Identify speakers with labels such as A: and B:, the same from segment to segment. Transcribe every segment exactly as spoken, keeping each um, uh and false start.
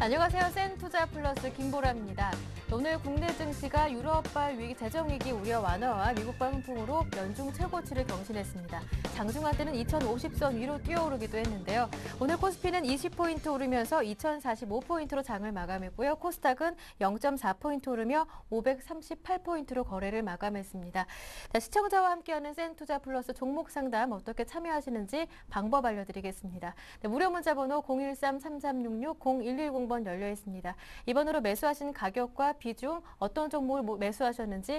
A: 안녕하세요. 센투자 플러스 김보라입니다. 오늘 국내 증시가 유럽발 위기, 재정위기 우려 완화와 미국발 훈풍으로 연중 최고치를 경신했습니다. 장중한 때는 이천오십 선 위로 뛰어오르기도 했는데요. 오늘 코스피는 이십 포인트 오르면서 이천사십오 포인트로 장을 마감했고요. 코스닥은 영 점 사 포인트 오르며 오백삼십팔 포인트로 거래를 마감했습니다. 자, 시청자와 함께하는 센투자 플러스 종목 상담 어떻게 참여하시는지 방법 알려드리겠습니다. 네, 무료 문자 번호 공일삼 삼삼육육 공일일공 번 열려 있습니다. 이번으로 매수하신 가격과 비중, 어떤 종목을 매수하셨는지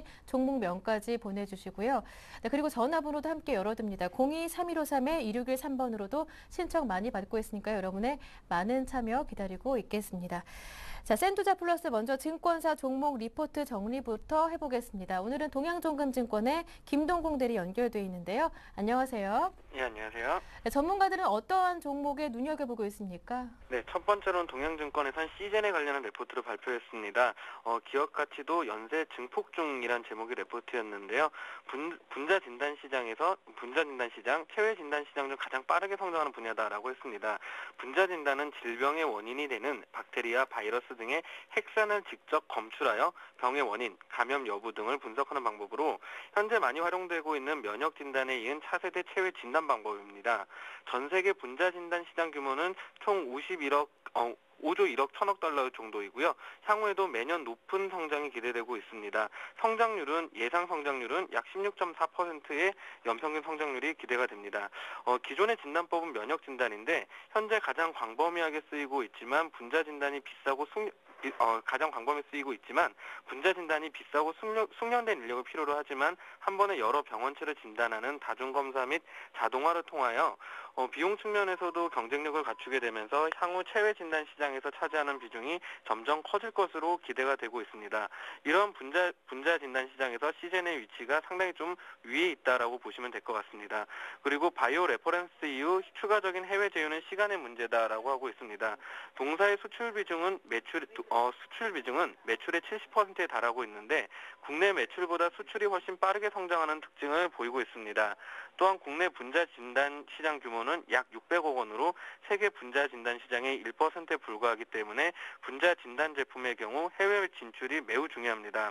A: 종목명까지 보내주시고요. 네, 그리고 전화번호도 함께 열어둡니다. 공이 삼일오삼 이육일삼 번으로도 신청 많이 받고 있으니까 여러분의 많은 참여 기다리고 있겠습니다. 자, 센투자 플러스 먼저 증권사 종목 리포트 정리부터 해보겠습니다. 오늘은 동양종금증권의 김동공 대리 연결돼 있는데요. 안녕하세요.
B: 예, 안녕하세요.
A: 네, 전문가들은 어떠한 종목에 눈여겨보고 있습니까?
B: 네, 첫 번째로는 동양증권에선 시젠에 관련한 레포트를 발표했습니다. 어, 기업 가치도 연쇄 증폭 중이란 제목의 레포트였는데요. 분, 분자 진단 시장에서 분자 진단 시장, 체외 진단 시장 중 가장 빠르게 성장하는 분야다라고 했습니다. 분자 진단은 질병의 원인이 되는 박테리아, 바이러스 등의 핵산을 직접 검출하여 병의 원인, 감염 여부 등을 분석하는 방법으로 현재 많이 활용되고 있는 면역 진단에 이은 차세대 체외 진단 방법입니다. 전 세계 분자 진단 시장 규모는 총 오십일억, 어, 오조 일억 천억 달러 정도이고요. 향후에도 매년 높은 성장이 기대되고 있습니다. 성장률은 예상 성장률은 약 십육 점 사 퍼센트의 연평균 성장률이 기대가 됩니다. 어, 기존의 진단법은 면역 진단인데 현재 가장 광범위하게 쓰이고 있지만 분자 진단이 비싸고 숙 어, 가장 광범위에 쓰이고 있지만 분자 진단이 비싸고 숙련, 숙련된 인력을 필요로 하지만 한 번에 여러 병원체를 진단하는 다중검사 및 자동화를 통하여 어, 비용 측면에서도 경쟁력을 갖추게 되면서 향후 체외 진단 시장에서 차지하는 비중이 점점 커질 것으로 기대가 되고 있습니다. 이런 분자, 분자 진단 시장에서 시젠의 위치가 상당히 좀 위에 있다라고 보시면 될 것 같습니다. 그리고 바이오 레퍼런스 이후 추가적인 해외 제휴는 시간의 문제다라고 하고 있습니다. 동사의 수출 비중은 매출 어, 수출 비중은 매출의 칠십 퍼센트에 달하고 있는데 국내 매출보다 수출이 훨씬 빠르게 성장하는 특징을 보이고 있습니다. 또한 국내 분자 진단 시장 규모는 약 육백억 원으로 세계 분자 진단 시장의 일 퍼센트에 불과하기 때문에 분자 진단 제품의 경우 해외 진출이 매우 중요합니다.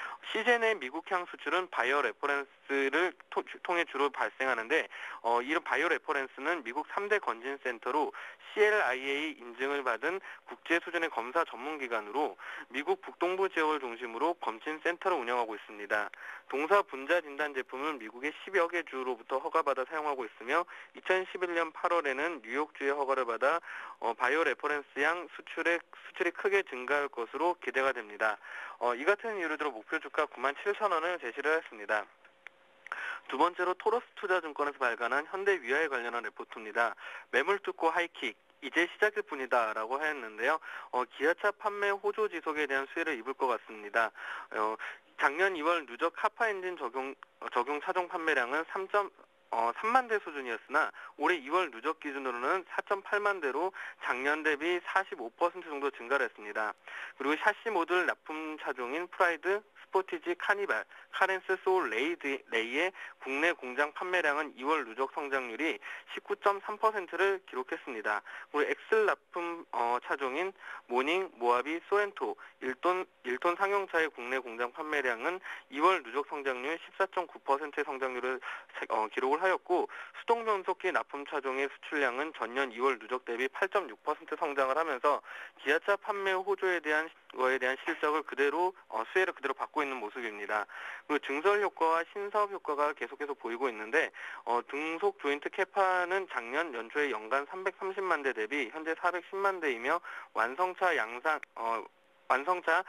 B: 시젠의 미국향 수출은 바이오 레퍼런스를 통해 주로 발생하는데 어, 이런 바이오 레퍼런스는 미국 삼 대 건진센터로 씨엘아이에이 인증을 받은 국제 수준의 검사 전문기관으로 미국 북동부 지역을 중심으로 검진센터를 운영하고 있습니다. 동사 분자 진단 제품은 미국의 십여 개 주로부터 허가받아 사용하고 있으며 이천십일 년 팔월에는 뉴욕주의 허가를 받아 어, 바이오 레퍼런스향 수출의, 수출이 크게 증가할 것으로 기대가 됩니다. 어, 이 같은 이유를 들어 목표 주가 구만 칠천 원을 제시를 했습니다. 두 번째로 토러스 투자증권에서 발간한 현대 위아에 관련한 레포트입니다. 매물 뚫고 하이킥. 이제 시작일 뿐이다 라고 하였는데요. 어, 기아차 판매 호조 지속에 대한 수혜를 입을 것 같습니다. 어, 작년 이월 누적 카파 엔진 적용, 적용 차종 판매량은 삼 점 어, 삼만 대 수준이었으나 올해 이월 누적 기준으로는 사 점 팔만 대로 작년 대비 사십오 퍼센트 정도 증가를 했습니다. 그리고 샤시 모듈 납품 차종인 프라이드, 스포티지, 카니발, 카렌스, 소울, 레이드, 레이의 국내 공장 판매량은 이월 누적 성장률이 십구 점 삼 퍼센트를 기록했습니다. 그리고 엑셀 납품 어, 차종인 모닝, 모하비, 소렌토, 일 톤, 일 톤 상용차의 국내 공장 판매량은 이월 누적 성장률 십사 점 구 퍼센트의 성장률을 어, 기록을 하였고 수동 변속기 납품 차종의 수출량은 전년 이월 누적 대비 팔 점 육 퍼센트 성장을 하면서 기아차 판매 호조에 대한 거에 대한 실적을 그대로 어, 수혜를 그대로 받고 있는 모습입니다. 그리고 증설 효과와 신사업 효과가 계속해서 보이고 있는데 어, 등속 조인트 캐파는 작년 연초에 연간 삼백삼십만 대 대비 현재 사백십만 대이며 완성차 양산 어, 완성차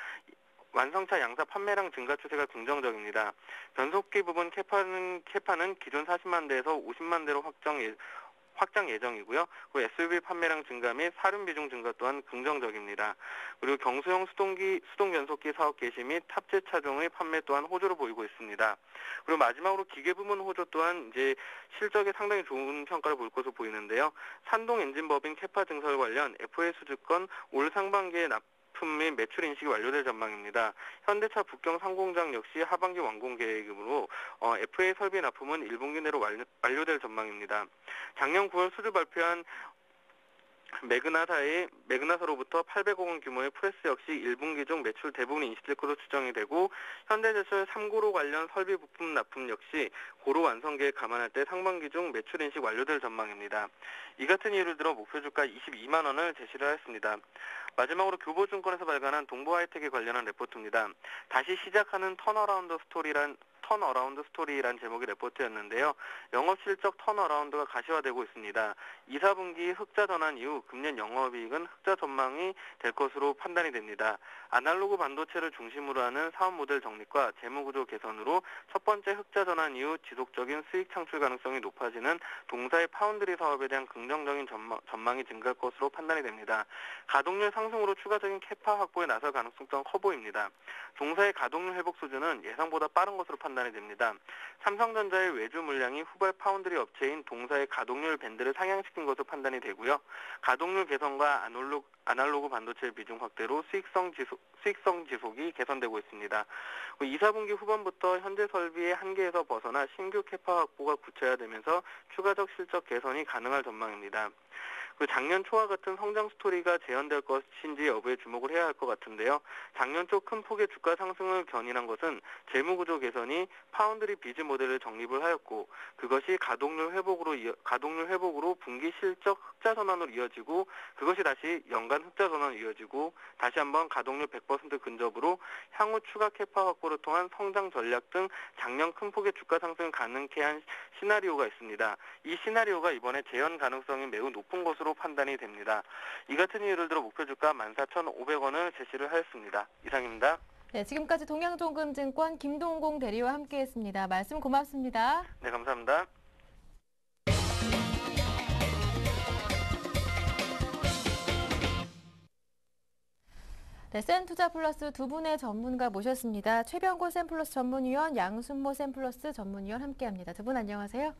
B: 완성차 양사 판매량 증가 추세가 긍정적입니다. 변속기 부분 캐파는, 캐파는 기존 사십만 대에서 오십만 대로 확정, 예, 확장 예정이고요. 그리고 에스유브이 판매량 증가 및 사륜 비중 증가 또한 긍정적입니다. 그리고 경수형 수동기, 수동 변속기 사업 개시 및 탑재 차종의 판매 또한 호조를 보이고 있습니다. 그리고 마지막으로 기계 부문 호조 또한 이제 실적에 상당히 좋은 평가를 볼 것으로 보이는데요. 산동 엔진 법인 캐파 증설 관련 에프에이 수주권 올 상반기에 납 및 매출 인식이 완료될 전망입니다. 현대차 북경 상공장 역시 하반기 완공 계획이므로 어, 에프에이 설비 납품은 일 분기 내로 완료, 완료될 전망입니다. 작년 구월 수주 발표한 매그나사의 매그나사로부터 팔백억 원 규모의 프레스 역시 일 분기 중 매출 대부분이 인식될 것으로 추정이 되고 현대제철 삼 고로 관련 설비 부품 납품 역시 고로 완성 계획 감안할 때 상반기 중 매출 인식 완료될 전망입니다. 이 같은 이유를 들어 목표 주가 이십이만 원을 제시를 하였습니다. 마지막으로 교보증권에서 발간한 동부하이텍에 관련한 레포트입니다. 다시 시작하는 턴어라운드 스토리란 턴어라운드 스토리란 제목의 레포트였는데요. 영업실적 턴어라운드가 가시화되고 있습니다. 이, 사 분기 흑자 전환 이후 금년 영업이익은 흑자 전망이 될 것으로 판단이 됩니다. 아날로그 반도체를 중심으로 하는 사업 모델 정립과 재무구조 개선으로 첫 번째 흑자 전환 이후 지속적인 수익 창출 가능성이 높아지는 동사의 파운드리 사업에 대한 긍정적인 전망, 전망이 증가할 것으로 판단이 됩니다. 가동률 상승으로 추가적인 캐파 확보에 나설 가능성 또한 커 보입니다. 동사의 가동률 회복 수준은 예상보다 빠른 것으로 판단이 됩니다. 삼성전자의 외주 물량이 후발 파운드리 업체인 동사의 가동률 밴드를 상향시킨 것으로 판단이 되고요. 가동률 개선과 아날로그, 아날로그 반도체 비중 확대로 수익성 지속, 수익성 지속이 개선되고 있습니다. 이, 사 분기 후반부터 현재 설비의 한계에서 벗어나 신규 캐파 확보가 구체화되면서 추가적 실적 개선이 가능할 전망입니다. 작년 초와 같은 성장 스토리가 재현될 것인지 여부에 주목을 해야 할 것 같은데요. 작년 초 큰 폭의 주가 상승을 견인한 것은 재무구조 개선이 파운드리 비즈 모델을 정립을 하였고 그것이 가동률 회복으로 이어, 가동률 회복으로 분기 실적 흑자 전환으로 이어지고 그것이 다시 연간 흑자 전환으로 이어지고 다시 한번 가동률 백 퍼센트 근접으로 향후 추가 캐파 확보를 통한 성장 전략 등 작년 큰 폭의 주가 상승을 가능케 한 시나리오가 있습니다. 이 시나리오가 이번에 재현 가능성이 매우 높은 것으로 판단이 됩니다. 이 같은 이유를 들어 목표 주가 만 사천오백 원을 제시를 하였습니다. 이상입니다.
A: 네, 지금까지 동양종금증권 김동공 대리와 함께했습니다. 말씀 고맙습니다.
B: 네, 감사합니다.
A: 네, 센투자플러스 두 분의 전문가 모셨습니다. 최병곤 센플러스 전문위원, 양순모 센플러스 전문위원 함께합니다. 두 분 안녕하세요.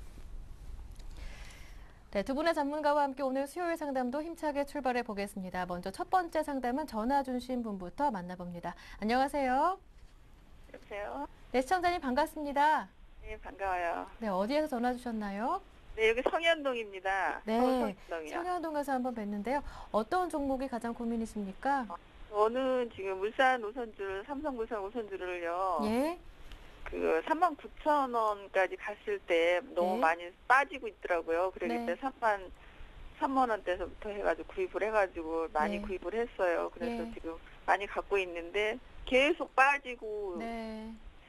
A: 네, 두 분의 전문가와 함께 오늘 수요일 상담도 힘차게 출발해 보겠습니다. 먼저 첫 번째 상담은 전화 주신 분부터 만나봅니다. 안녕하세요.
C: 여보세요?
A: 네, 시청자님 반갑습니다.
C: 네, 반가워요.
A: 네, 어디에서 전화 주셨나요?
C: 네, 여기 성현동입니다.
A: 네,
C: 성현동이요.
A: 청양동에서 한번 뵀는데요. 어떤 종목이 가장 고민이십니까?
C: 저는 지금 울산 우선주를, 삼성물산 우선주를요.
A: 예.
C: 그 삼만 구천 원까지 갔을 때 너무
A: 네.
C: 많이 빠지고 있더라고요. 그러기
A: 네.
C: 때문에 삼만, 삼만 원대에서부터 해가지고 구입을 해가지고 많이
A: 네.
C: 구입을 했어요. 그래서
A: 예.
C: 지금 많이 갖고 있는데 계속 빠지고
A: 네.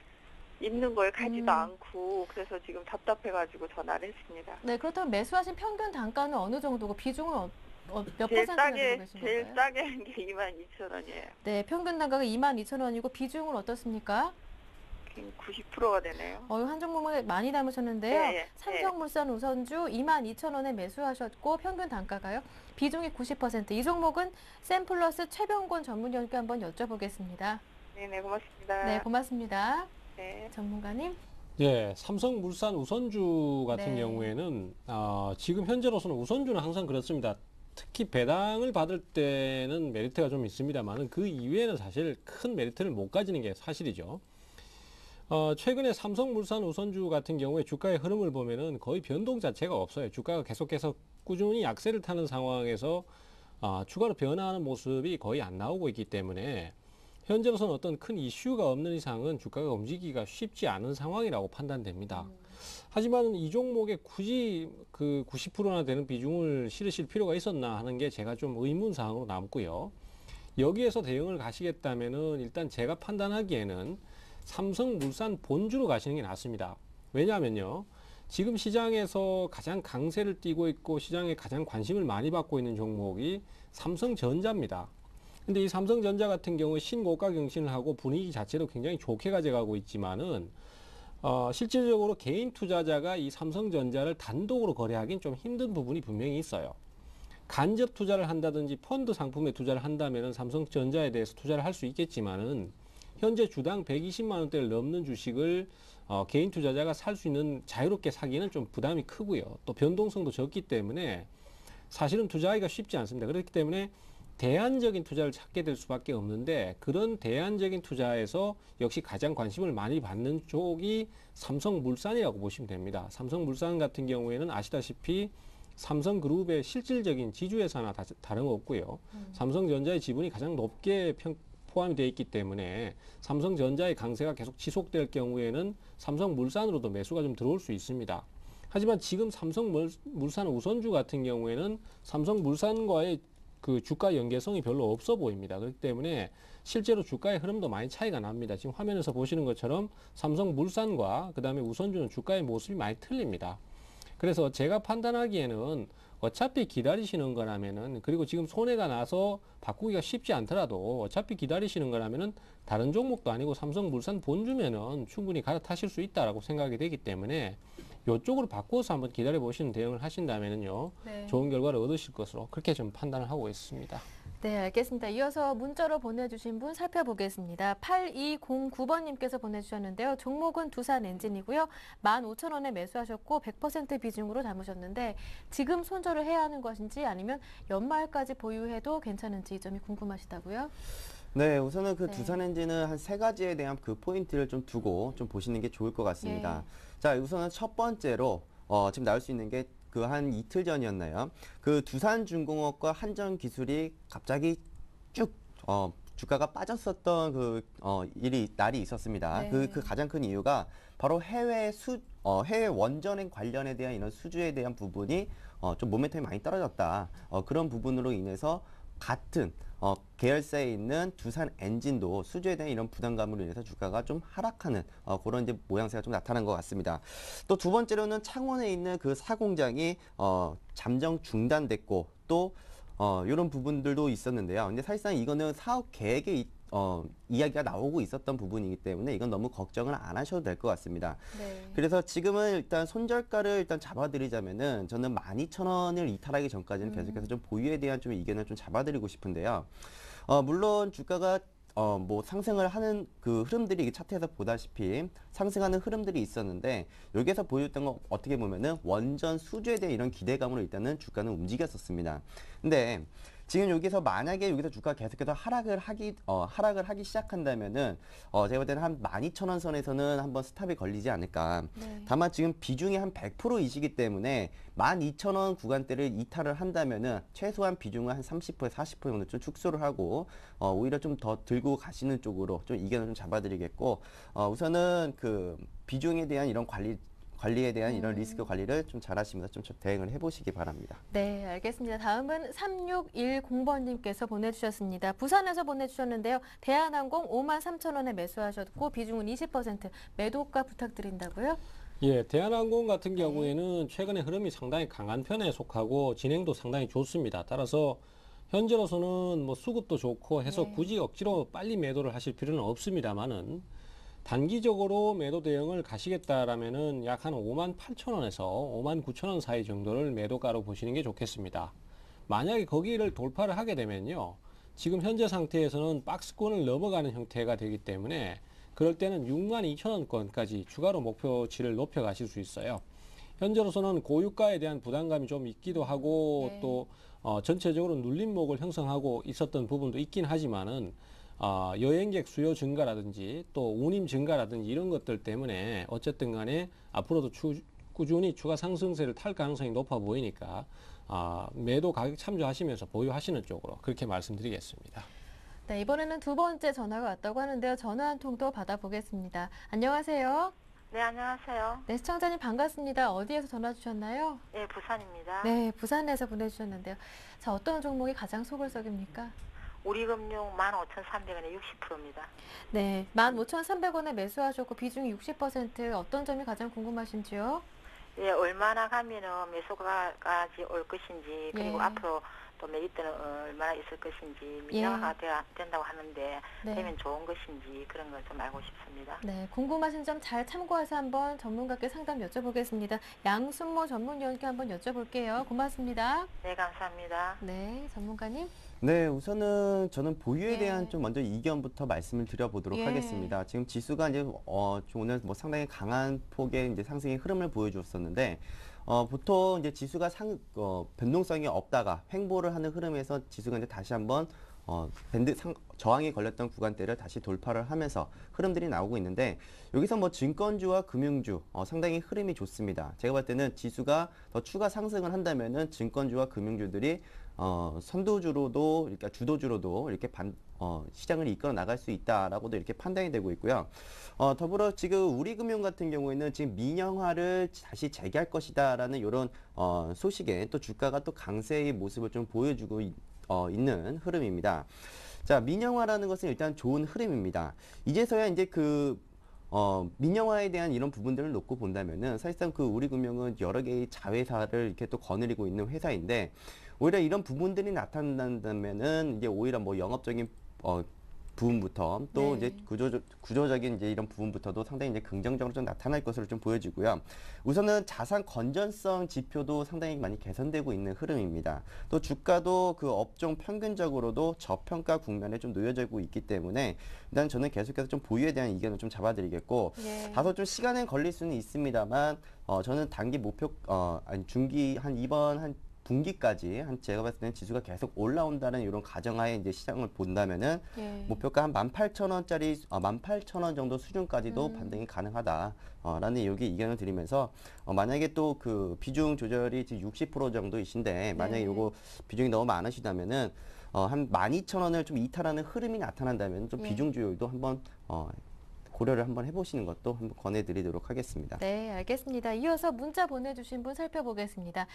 C: 있는 걸 가지도
A: 음.
C: 않고 그래서 지금 답답해가지고 전화를 했습니다.
A: 네, 그렇다면 매수하신 평균 단가는 어느 정도고 비중은 어, 어, 몇
C: 제일
A: 퍼센트 가지고
C: 싸게,
A: 계신
C: 제일
A: 건가요?
C: 싸게 한 게 이만 이천 원이에요.
A: 네, 평균 단가가 이만 이천 원이고 비중은 어떻습니까?
C: 구십 퍼센트가 되네요.
A: 어, 한 종목에 많이 담으셨는데요.
C: 네, 네.
A: 삼성물산 우선주 이만 이천 원에 매수하셨고 평균 단가가요. 비중이 구십 퍼센트. 이 종목은 센플러스 최병곤 전문위원께 한번 여쭤보겠습니다.
C: 네네, 고맙습니다.
A: 네, 고맙습니다.
C: 네.
A: 전문가님.
D: 예, 삼성물산 우선주 같은
A: 네.
D: 경우에는 어, 지금 현재로서는 우선주는 항상 그렇습니다. 특히 배당을 받을 때는 메리트가 좀 있습니다만 그 이외에는 사실 큰 메리트를 못 가지는 게 사실이죠. 어, 최근에 삼성물산 우선주 같은 경우에 주가의 흐름을 보면은 거의 변동 자체가 없어요. 주가가 계속해서 꾸준히 약세를 타는 상황에서 어, 추가로 변화하는 모습이 거의 안 나오고 있기 때문에 현재로서는 어떤 큰 이슈가 없는 이상은 주가가 움직이기가 쉽지 않은 상황이라고 판단됩니다.
A: 음.
D: 하지만 이 종목에 굳이 그 구십 퍼센트나 되는 비중을 실으실 필요가 있었나 하는 게 제가 좀 의문사항으로 남고요. 여기에서 대응을 가시겠다면은 일단 제가 판단하기에는 삼성물산 본주로 가시는 게 낫습니다. 왜냐하면요. 지금 시장에서 가장 강세를 띠고 있고 시장에 가장 관심을 많이 받고 있는 종목이 삼성전자입니다. 근데 이 삼성전자 같은 경우 신고가 경신을 하고 분위기 자체도 굉장히 좋게 가져가고 있지만은 어, 실질적으로 개인 투자자가 이 삼성전자를 단독으로 거래하기는 좀 힘든 부분이 분명히 있어요. 간접 투자를 한다든지 펀드 상품에 투자를 한다면은 삼성전자에 대해서 투자를 할 수 있겠지만은 현재 주당 백이십만 원대를 넘는 주식을 어, 개인 투자자가 살 수 있는 자유롭게 사기는 좀 부담이 크고요. 또 변동성도 적기 때문에 사실은 투자하기가 쉽지 않습니다. 그렇기 때문에 대안적인 투자를 찾게 될 수밖에 없는데 그런 대안적인 투자에서 역시 가장 관심을 많이 받는 쪽이 삼성물산이라고 보시면 됩니다. 삼성물산 같은 경우에는 아시다시피 삼성그룹의 실질적인 지주회사나 다, 다름없고요.
A: 음.
D: 삼성전자의 지분이 가장 높게 평, 포함이 되어 있기 때문에 삼성전자의 강세가 계속 지속될 경우에는 삼성물산으로도 매수가 좀 들어올 수 있습니다. 하지만 지금 삼성물산 우선주 같은 경우에는 삼성물산과의 그 주가 연계성이 별로 없어 보입니다. 그렇기 때문에 실제로 주가의 흐름도 많이 차이가 납니다. 지금 화면에서 보시는 것처럼 삼성물산과 그 다음에 우선주는 주가의 모습이 많이 틀립니다. 그래서 제가 판단하기에는 어차피 기다리시는 거라면은, 그리고 지금 손해가 나서 바꾸기가 쉽지 않더라도 어차피 기다리시는 거라면은 다른 종목도 아니고 삼성물산 본주면은 충분히 갈아타실 수 있다라고 생각이 되기 때문에 이쪽으로 바꿔서 한번 기다려 보시는 대응을 하신다면은요,
A: 네.
D: 좋은 결과를 얻으실 것으로 그렇게 좀 판단을 하고 있습니다.
A: 네, 알겠습니다. 이어서 문자로 보내주신 분 살펴보겠습니다. 팔이공구 번님께서 보내주셨는데요. 종목은 두산엔진이고요. 만 오천 원에 매수하셨고 백 퍼센트 비중으로 담으셨는데 지금 손절을 해야 하는 것인지 아니면 연말까지 보유해도 괜찮은지 이 점이 궁금하시다고요?
E: 네, 우선은 그
A: 네.
E: 두산엔진은 한 세 가지에 대한 그 포인트를 좀 두고 좀 보시는 게 좋을 것 같습니다.
A: 예.
E: 자, 우선은 첫 번째로 어, 지금 나올 수 있는 게 그 한 이틀 전이었나요? 그 두산중공업과 한전기술이 갑자기 쭉 어, 주가가 빠졌었던 그 어, 일이 날이 있었습니다.
A: 네.
E: 그, 그 가장 큰 이유가 바로 해외 수 어, 해외 원전행 관련에 대한 이런 수주에 대한 부분이 어, 좀 모멘텀이 많이 떨어졌다. 어, 그런 부분으로 인해서 같은 어, 계열사에 있는 두산 엔진도 수주에 대한 이런 부담감으로 인해서 주가가 좀 하락하는 어, 그런 이제 모양새가 좀 나타난 것 같습니다. 또 두 번째로는 창원에 있는 그 사공장이 어, 잠정 중단됐고 또 어, 이런 부분들도 있었는데요. 근데 사실상 이거는 사업 계획에 이, 어, 이야기가 나오고 있었던 부분이기 때문에 이건 너무 걱정을 안 하셔도 될 것 같습니다.
A: 네.
E: 그래서 지금은 일단 손절가를 일단 잡아드리자면은 저는 만 이천 원을 이탈하기 전까지는 계속해서 좀 보유에 대한 좀 의견을 좀 잡아드리고 싶은데요. 어, 물론 주가가 어, 뭐 상승을 하는 그 흐름들이 이게 차트에서 보다시피 상승하는 흐름들이 있었는데 여기에서 보여줬던 건 어떻게 보면은 원전 수주에 대한 이런 기대감으로 일단은 주가는 움직였었습니다. 근데 지금 여기서 만약에 여기서 주가가 계속해서 하락을 하기 어, 하락을 하기 시작한다면은 어, 제가 볼 때는 한 만 이천 원 선에서는 한번 스탑이 걸리지 않을까.
A: 네.
E: 다만 지금 비중이 한 백 퍼센트이시기 때문에 만 이천 원 구간대를 이탈을 한다면은 최소한 비중을 한 삼십 퍼센트, 사십 퍼센트 정도 좀 축소를 하고 어, 오히려 좀 더 들고 가시는 쪽으로 좀 의견을 좀 잡아드리겠고 어, 우선은 그 비중에 대한 이런 관리 관리에 대한 이런 리스크 관리를 좀 잘하시면서 좀 대응을 해보시기 바랍니다.
A: 네, 알겠습니다. 다음은 삼육일공 번님께서 보내주셨습니다. 부산에서 보내주셨는데요. 대한항공 오만 삼천 원에 매수하셨고 비중은 이십 퍼센트, 매도가 부탁드린다고요?
D: 예, 대한항공 같은 경우에는 최근에 흐름이 상당히 강한 편에 속하고 진행도 상당히 좋습니다. 따라서 현재로서는 뭐 수급도 좋고 해서
A: 네.
D: 굳이 억지로 빨리 매도를 하실 필요는 없습니다만은 단기적으로 매도 대응을 가시겠다라면은 약 한 오만 팔천 원에서 오만 구천 원 사이 정도를 매도가로 보시는 게 좋겠습니다. 만약에 거기를 돌파를 하게 되면요. 지금 현재 상태에서는 박스권을 넘어가는 형태가 되기 때문에 그럴 때는 육만 이천 원권까지 추가로 목표치를 높여 가실 수 있어요. 현재로서는 고유가에 대한 부담감이 좀 있기도 하고
A: 네.
D: 또 어, 전체적으로 눌림목을 형성하고 있었던 부분도 있긴 하지만은 어, 여행객 수요 증가라든지 또 운임 증가라든지 이런 것들 때문에 어쨌든 간에 앞으로도 추, 꾸준히 추가 상승세를 탈 가능성이 높아 보이니까 어, 매도 가격 참조하시면서 보유하시는 쪽으로 그렇게 말씀드리겠습니다.
A: 네, 이번에는 두 번째 전화가 왔다고 하는데요. 전화 한 통 더 받아보겠습니다. 안녕하세요.
C: 네, 안녕하세요.
A: 네, 시청자님 반갑습니다. 어디에서 전화 주셨나요?
C: 네, 부산입니다.
A: 네, 부산에서 보내주셨는데요. 자, 어떤 종목이 가장 속을 썩입니까?
C: 우리금융 만 오천삼백 원에 육십 퍼센트입니다.
A: 네, 만 오천삼백 원에 매수하셨고 비중이 육십 퍼센트, 어떤 점이 가장 궁금하신지요?
C: 예, 얼마나 가면은 매수가까지 올 것인지 그리고
A: 예.
C: 앞으로 또 매입 때는 얼마나 있을 것인지 민영화가 돼- 된다고 하는데
A: 네.
C: 되면 좋은 것인지 그런 걸 좀 알고 싶습니다.
A: 네, 궁금하신 점 잘 참고해서 한번 전문가께 상담 여쭤보겠습니다. 양순모 전문위원께 한번 여쭤볼게요. 고맙습니다.
C: 네, 감사합니다.
A: 네, 전문가님.
E: 네, 우선은 저는 보유에
A: 예.
E: 대한 좀 먼저 이견부터 말씀을 드려보도록
A: 예.
E: 하겠습니다. 지금 지수가 이제 어, 오늘 뭐 상당히 강한 폭의 이제 상승의 흐름을 보여주었었는데 어, 보통 이제 지수가 상 어, 변동성이 없다가 횡보를 하는 흐름에서 지수가 이제 다시 한번 어, 밴드 상, 저항이 걸렸던 구간대를 다시 돌파를 하면서 흐름들이 나오고 있는데 여기서 뭐 증권주와 금융주 어, 상당히 흐름이 좋습니다. 제가 볼 때는 지수가 더 추가 상승을 한다면은 증권주와 금융주들이 어, 선도주로도 그러니까 주도주로도 이렇게 반, 어, 시장을 이끌어 나갈 수 있다라고도 이렇게 판단이 되고 있고요. 어, 더불어 지금 우리금융 같은 경우에는 지금 민영화를 다시 재개할 것이다라는 이런 어, 소식에 또 주가가 또 강세의 모습을 좀 보여주고 있, 어, 있는 흐름입니다. 자, 민영화라는 것은 일단 좋은 흐름입니다. 이제서야 이제 그 어, 민영화에 대한 이런 부분들을 놓고 본다면은 사실상 그 우리금융은 여러 개의 자회사를 이렇게 또 거느리고 있는 회사인데 오히려 이런 부분들이 나타난다면은 이제 오히려 뭐 영업적인 어, 부분부터 또
A: 네.
E: 이제 구조 구조적인 이제 이런 부분부터도 상당히 이제 긍정적으로 좀 나타날 것으로 좀 보여지고요. 우선은 자산 건전성 지표도 상당히 많이 개선되고 있는 흐름입니다. 또 주가도 그 업종 평균적으로도 저평가 국면에 좀 놓여지고 있기 때문에 일단 저는 계속해서 좀 보유에 대한 의견을 좀 잡아드리겠고
A: 예.
E: 다소 좀 시간은 걸릴 수는 있습니다만 어 저는 단기 목표 어 아니 중기 한 이번 한 분기까지 한 제가 봤을 때는 지수가 계속 올라온다는 이런 가정하에 이제 시장을 본다면은
A: 예.
E: 목표가 한 만 팔천 원짜리 어, 만 팔천 원 정도 수준까지도
A: 음.
E: 반등이 가능하다라는 여기 의견을 드리면서 어, 만약에 또 그 비중 조절이 지금 육십 퍼센트 정도이신데 만약에
A: 네.
E: 요거 비중이 너무 많으시다면은 어, 한 만 이천 원을 좀 이탈하는 흐름이 나타난다면 좀
A: 예.
E: 비중 조절도 한번 어, 고려를 한번 해보시는 것도 한번 권해드리도록 하겠습니다.
A: 네, 알겠습니다. 이어서 문자 보내주신 분 살펴보겠습니다.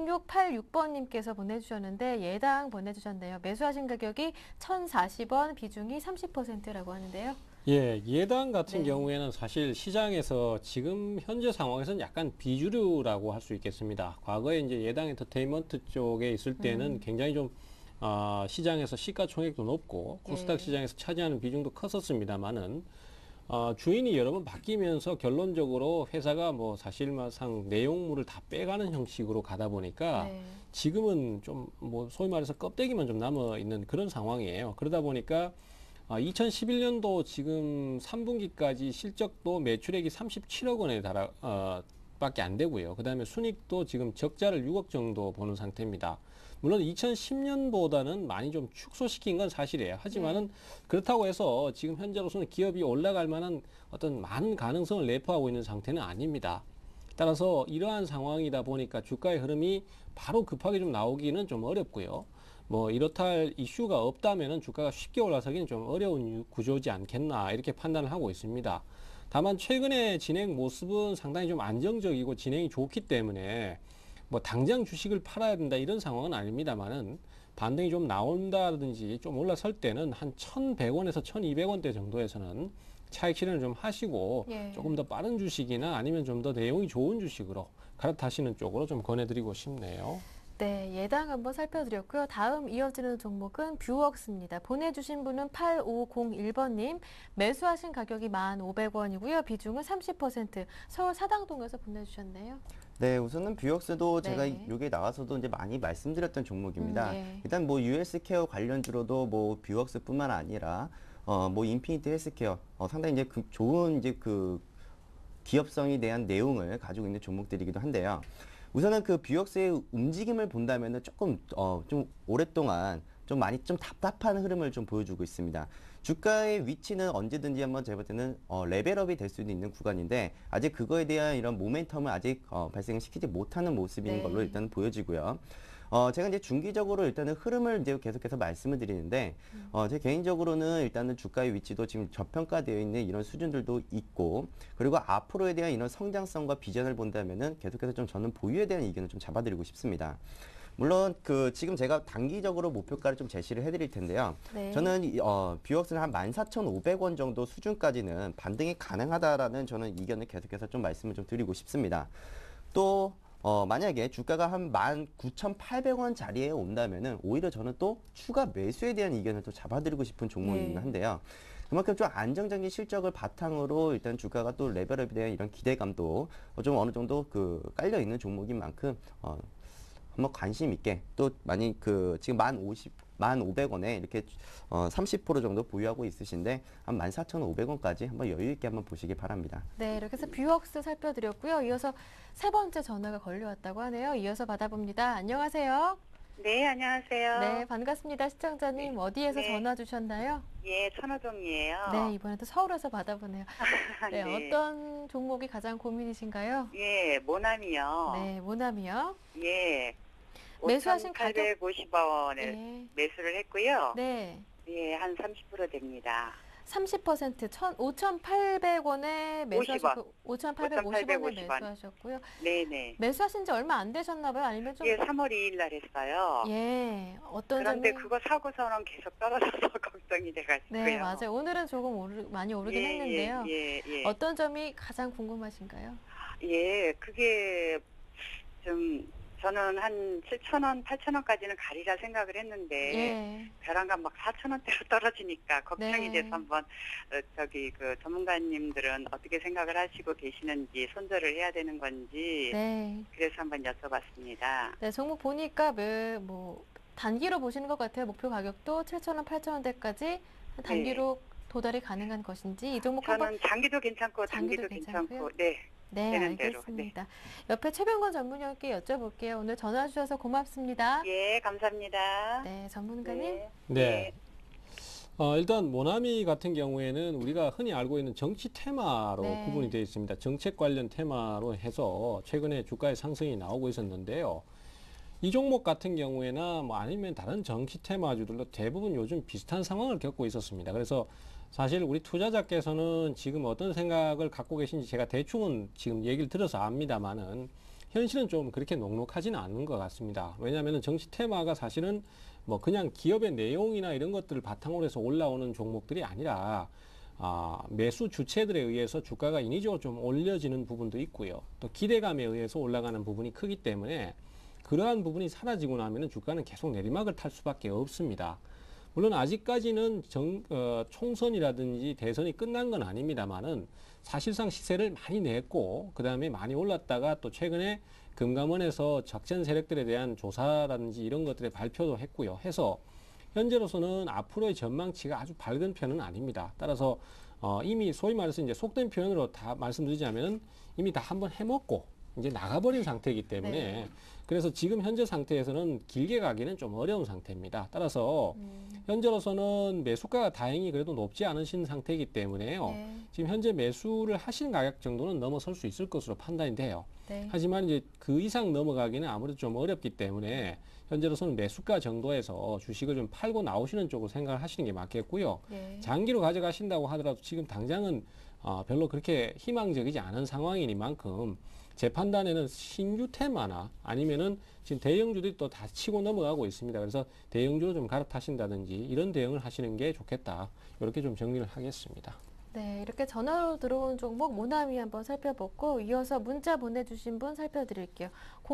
A: 육육팔육 번님께서 보내주셨는데 예당 보내주셨네요. 매수하신 가격이 천사십 원, 비중이 삼십 퍼센트라고 하는데요.
D: 예, 예당 같은
A: 네.
D: 경우에는 사실 시장에서 지금 현재 상황에서는 약간 비주류라고 할 수 있겠습니다. 과거에 이제 예당 엔터테인먼트 쪽에 있을 때는
A: 음.
D: 굉장히 좀 어, 시장에서 시가총액도 높고 코스닥
A: 예.
D: 시장에서 차지하는 비중도 컸었습니다만은 어, 주인이 여러 번 바뀌면서 결론적으로 회사가 뭐 사실상 내용물을 다 빼가는 형식으로 가다 보니까
A: 네.
D: 지금은 좀 뭐 소위 말해서 껍데기만 좀 남아 있는 그런 상황이에요. 그러다 보니까 아, 이천십일 년도 지금 삼 분기까지 실적도 매출액이 삼십칠억 원에 달아 어, 밖에 안 되고요. 그다음에 순이익도 지금 적자를 육억 정도 보는 상태입니다. 물론 이천십 년보다는 많이 좀 축소시킨 건 사실이에요. 하지만은
A: 네.
D: 그렇다고 해서 지금 현재로서는 기업이 올라갈 만한 어떤 많은 가능성을 내포하고 있는 상태는 아닙니다. 따라서 이러한 상황이다 보니까 주가의 흐름이 바로 급하게 좀 나오기는 좀 어렵고요. 뭐 이렇다 할 이슈가 없다면은 주가가 쉽게 올라서기는 좀 어려운 구조지 않겠나 이렇게 판단을 하고 있습니다. 다만 최근에 진행 모습은 상당히 좀 안정적이고 진행이 좋기 때문에 뭐 당장 주식을 팔아야 된다 이런 상황은 아닙니다만은 반등이 좀 나온다든지 좀 올라설 때는 한 천백 원에서 천이백 원대 정도에서는 차익 실현을 좀 하시고
A: 예.
D: 조금 더 빠른 주식이나 아니면 좀 더 내용이 좋은 주식으로 갈아타시는 쪽으로 좀 권해드리고 싶네요.
A: 네, 예당 한번 살펴드렸고요. 다음 이어지는 종목은 뷰웍스입니다. 보내주신 분은 팔오공일 번님, 매수하신 가격이 만 오백 원이고요. 비중은 삼십 퍼센트, 서울 사당동에서 보내주셨네요.
E: 네, 우선은 뷰웍스도
A: 네.
E: 제가 여기에 나와서도 이제 많이 말씀드렸던 종목입니다.
A: 음, 예.
E: 일단 뭐 유에스케어 관련주로도 뭐 뷰웍스뿐만 아니라 어 뭐 인피니트 헬스케어 어 상당히 이제 그 좋은 이제 그 기업성에 대한 내용을 가지고 있는 종목들이기도 한데요. 우선은 그 뷰웍스의 움직임을 본다면은 조금 어 좀 오랫동안 좀 많이 좀 답답한 흐름을 좀 보여주고 있습니다. 주가의 위치는 언제든지 한번 제가 볼 때는 어, 레벨업이 될 수도 있는 구간인데 아직 그거에 대한 이런 모멘텀을 아직 어, 발생을 시키지 못하는 모습인
A: 네.
E: 걸로 일단 보여지고요. 어, 제가 이제 중기적으로 일단은 흐름을 이제 계속해서 말씀을 드리는데, 어, 제 개인적으로는 일단은 주가의 위치도 지금 저평가되어 있는 이런 수준들도 있고, 그리고 앞으로에 대한 이런 성장성과 비전을 본다면은 계속해서 좀 저는 보유에 대한 의견을 좀 잡아드리고 싶습니다. 물론 그 지금 제가 단기적으로 목표가를 좀 제시를 해드릴 텐데요.
A: 네.
E: 저는 이, 어, 뷰웍스는 한 만 사천오백 원 정도 수준까지는 반등이 가능하다라는 저는 의견을 계속해서 좀 말씀을 좀 드리고 싶습니다. 또 어, 만약에 주가가 한 만 구천팔백 원 자리에 온다면은 오히려 저는 또 추가 매수에 대한 의견을 또 잡아드리고 싶은 종목이긴
A: 네.
E: 한데요. 그만큼 좀 안정적인 실적을 바탕으로 일단 주가가 또 레벨업에 대한 이런 기대감도 좀 어느 정도 그 깔려 있는 종목인 만큼 어, 한번 관심 있게 또 많이 그 지금 만 오십 만 오백 원에 이렇게 어 삼십 퍼센트 정도 보유하고 있으신데 한 만 사천오백 원까지 한번 여유 있게 한번 보시기 바랍니다.
A: 네, 이렇게 해서 뷰웍스 살펴드렸고요. 이어서 세 번째 전화가 걸려왔다고 하네요. 이어서 받아봅니다. 안녕하세요.
F: 네, 안녕하세요.
A: 네, 반갑습니다. 시청자님 어디에서
F: 네.
A: 전화 주셨나요?
F: 예, 천호동이에요.
A: 네, 이번에도 서울에서 받아보네요. 네,
F: 네.
A: 어떤 종목이 가장 고민이신가요?
F: 예, 모남이요.
A: 네, 모남이요.
F: 예.
A: 매수하신 가격?
F: 오천팔백오십 원을
A: 네.
F: 매수를 했고요.
A: 네.
F: 예, 한 삼십 퍼센트 됩니다.
A: 삼십 퍼센트 오천팔백 원에 매수하셨고 오천팔백오십 원에
F: 오천팔백오십 원.
A: 매수하셨고요.
F: 네네.
A: 매수하신 지 얼마 안 되셨나 봐요. 아니면 좀
F: 예, 삼월 이일 날 했어요.
A: 예, 어떤
F: 그런데
A: 점이
F: 그거 사고서는 계속 떨어져서 걱정이 돼가지고요.
A: 네, 맞아요. 오늘은 조금 오르, 많이 오르긴
F: 예,
A: 했는데요.
F: 예, 예, 예.
A: 어떤 점이 가장 궁금하신가요?
F: 예, 그게 좀 저는 한 칠천 원, 팔천 원까지는 가리라 생각을 했는데
A: 예.
F: 벼랑간 막 사천 원대로 떨어지니까 걱정이
A: 네.
F: 돼서 한번 어, 저기 그 전문가님들은 어떻게 생각을 하시고 계시는지 손절을 해야 되는 건지
A: 네.
F: 그래서 한번 여쭤봤습니다.
A: 네, 종목 보니까 매, 뭐 단기로 보시는 것 같아요. 목표 가격도 칠천 원, 팔천 원대까지 단기로 도달이 가능한 것인지 이 종목 한번
F: 저는 장기도 괜찮고
A: 장기도
F: 단기도
A: 괜찮고요?
F: 괜찮고 네.
A: 네,
F: 되는 대로,
A: 알겠습니다. 옆에 최병건 전문위원께 여쭤볼게요. 오늘 전화 주셔서 고맙습니다.
F: 예, 감사합니다.
A: 네, 전문가님.
F: 네.
D: 네. 어, 일단 모나미 같은 경우에는 우리가 흔히 알고 있는 정치 테마로
A: 네.
D: 구분이 되어 있습니다. 정책 관련 테마로 해서 최근에 주가의 상승이 나오고 있었는데요. 이 종목 같은 경우에나 뭐 아니면 다른 정치 테마주들도 대부분 요즘 비슷한 상황을 겪고 있었습니다. 그래서 사실 우리 투자자께서는 지금 어떤 생각을 갖고 계신지 제가 대충은 지금 얘기를 들어서 압니다만은 현실은 좀 그렇게 녹록하지는 않은 것 같습니다. 왜냐하면 정치 테마가 사실은 뭐 그냥 기업의 내용이나 이런 것들을 바탕으로 해서 올라오는 종목들이 아니라 아, 매수 주체들에 의해서 주가가 인위적으로 좀 올려지는 부분도 있고요. 또 기대감에 의해서 올라가는 부분이 크기 때문에 그러한 부분이 사라지고 나면 주가는 계속 내리막을 탈 수밖에 없습니다. 물론 아직까지는 정, 어, 총선이라든지 대선이 끝난 건 아닙니다만은 사실상 시세를 많이 냈고 그 다음에 많이 올랐다가 또 최근에 금감원에서 적전 세력들에 대한 조사라든지 이런 것들의 발표도 했고요. 해서 현재로서는 앞으로의 전망치가 아주 밝은 편은 아닙니다. 따라서 어, 이미 소위 말해서 이제 속된 표현으로 다 말씀드리자면 이미 다 한번 해먹고 이제 나가버린 상태이기 때문에
A: 네.
D: 그래서 지금 현재 상태에서는 길게 가기는 좀 어려운 상태입니다. 따라서
A: 음,
D: 현재로서는 매수가가 다행히 그래도 높지 않으신 상태이기 때문에요.
A: 네.
D: 지금 현재 매수를 하신 가격 정도는 넘어설 수 있을 것으로 판단이 돼요.
A: 네.
D: 하지만 이제 그 이상 넘어가기는 아무래도 좀 어렵기 때문에 현재로서는 매수가 정도에서 주식을 좀 팔고 나오시는 쪽으로 생각을 하시는 게 맞겠고요.
A: 네.
D: 장기로 가져가신다고 하더라도 지금 당장은 어, 별로 그렇게 희망적이지 않은 상황이니만큼 제 판단에는 신규 테마나 아니면은 지금 대형주들이 또 다 치고 넘어가고 있습니다. 그래서 대형주로 좀 갈아타신다든지 이런 대응을 하시는 게 좋겠다. 이렇게 좀 정리를 하겠습니다.
A: 네, 이렇게 전화로 들어온 종목 모나미 한번 살펴보고 이어서 문자 보내주신 분 살펴드릴게요.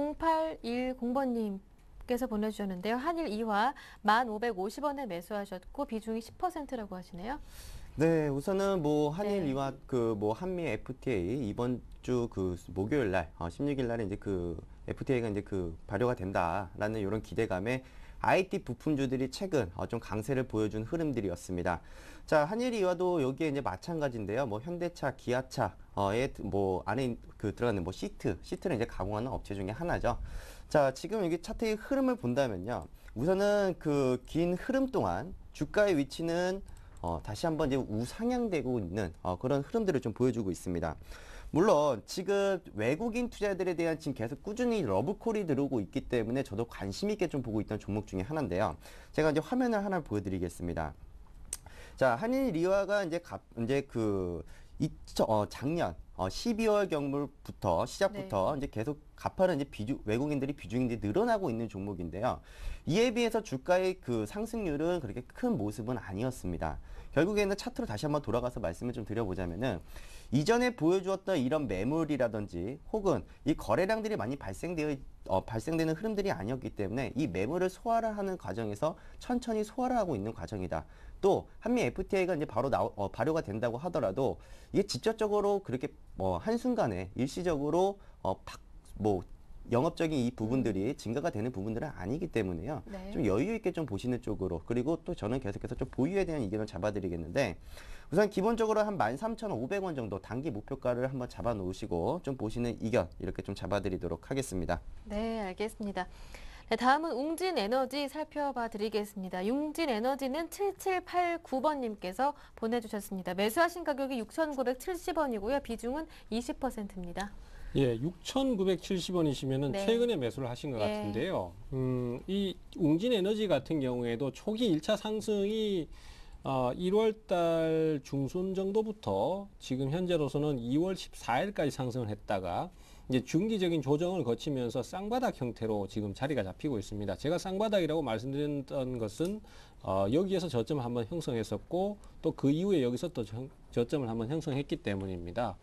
A: 공팔일공 번님께서 보내주셨는데요. 한일 이화 만 오백오십 원에 매수하셨고 비중이 십 퍼센트라고 하시네요.
E: 네, 우선은 뭐 한일
A: 네.
E: 이화 그 뭐 한미 에프티에이 이번 주 그 목요일 날 어, 십육 일 날에 이제 그 에프티에이가 이제 그 발효가 된다라는 이런 기대감에 아이티 부품주들이 최근 어, 좀 강세를 보여준 흐름들이었습니다. 자, 한일 이화도 여기에 이제 마찬가지인데요. 뭐 현대차, 기아차에 뭐 안에 그 들어가는 뭐 시트, 시트를 이제 가공하는 업체 중에 하나죠. 자, 지금 여기 차트의 흐름을 본다면요. 우선은 그 긴 흐름 동안 주가의 위치는 어, 다시 한번 이제 우상향되고 있는 어, 그런 흐름들을 좀 보여주고 있습니다. 물론 지금 외국인 투자들에 대한 지금 계속 꾸준히 러브콜이 들어오고 있기 때문에 저도 관심 있게 좀 보고 있던 종목 중에 하나인데요. 제가 이제 화면을 하나 보여드리겠습니다. 자, 한일 이화가 이제 갑, 이제 그 이, 어, 작년 어, 십이월 경물부터 시작부터
A: 네.
E: 이제 계속 가파른 이제 비중 외국인들이 비중이 이제 늘어나고 있는 종목인데요. 이에 비해서 주가의 그 상승률은 그렇게 큰 모습은 아니었습니다. 결국에는 차트로 다시 한번 돌아가서 말씀을 좀 드려보자면은 이전에 보여주었던 이런 매물이라든지 혹은 이 거래량들이 많이 발생되어 어, 발생되는 흐름들이 아니었기 때문에 이 매물을 소화를 하는 과정에서 천천히 소화를 하고 있는 과정이다. 또 한미 에프티에이가 이제 바로 나, 어, 발효가 된다고 하더라도 이게 직접적으로 그렇게 뭐 한순간에 일시적으로 어, 팍, 뭐 영업적인 이 부분들이 증가가 되는 부분들은 아니기 때문에요.
A: 네.
E: 좀 여유 있게 좀 보시는 쪽으로 그리고 또 저는 계속해서 좀 보유에 대한 의견을 잡아드리겠는데 우선 기본적으로 한 만 삼천오백 원 정도 단기 목표가를 한번 잡아 놓으시고 좀 보시는 의견 이렇게 좀 잡아드리도록 하겠습니다.
A: 네, 알겠습니다. 네, 다음은 웅진에너지 살펴봐 드리겠습니다. 웅진에너지는 칠칠팔구 번님께서 보내주셨습니다. 매수하신 가격이 육천구백칠십 원이고요. 비중은 이십 퍼센트입니다.
D: 예, 육천구백칠십 원이시면은
A: 네.
D: 최근에 매수를 하신 것
A: 예.
D: 같은데요. 음, 이 웅진에너지 같은 경우에도 초기 일 차 상승이 어, 일월 달 중순 정도부터 지금 현재로서는 이월 십사일까지 상승을 했다가 이제 중기적인 조정을 거치면서 쌍바닥 형태로 지금 자리가 잡히고 있습니다. 제가 쌍바닥이라고 말씀드렸던 것은 어, 여기에서 저점을 한번 형성했었고 또 그 이후에 여기서 또 저, 저점을 한번 형성했기 때문입니다.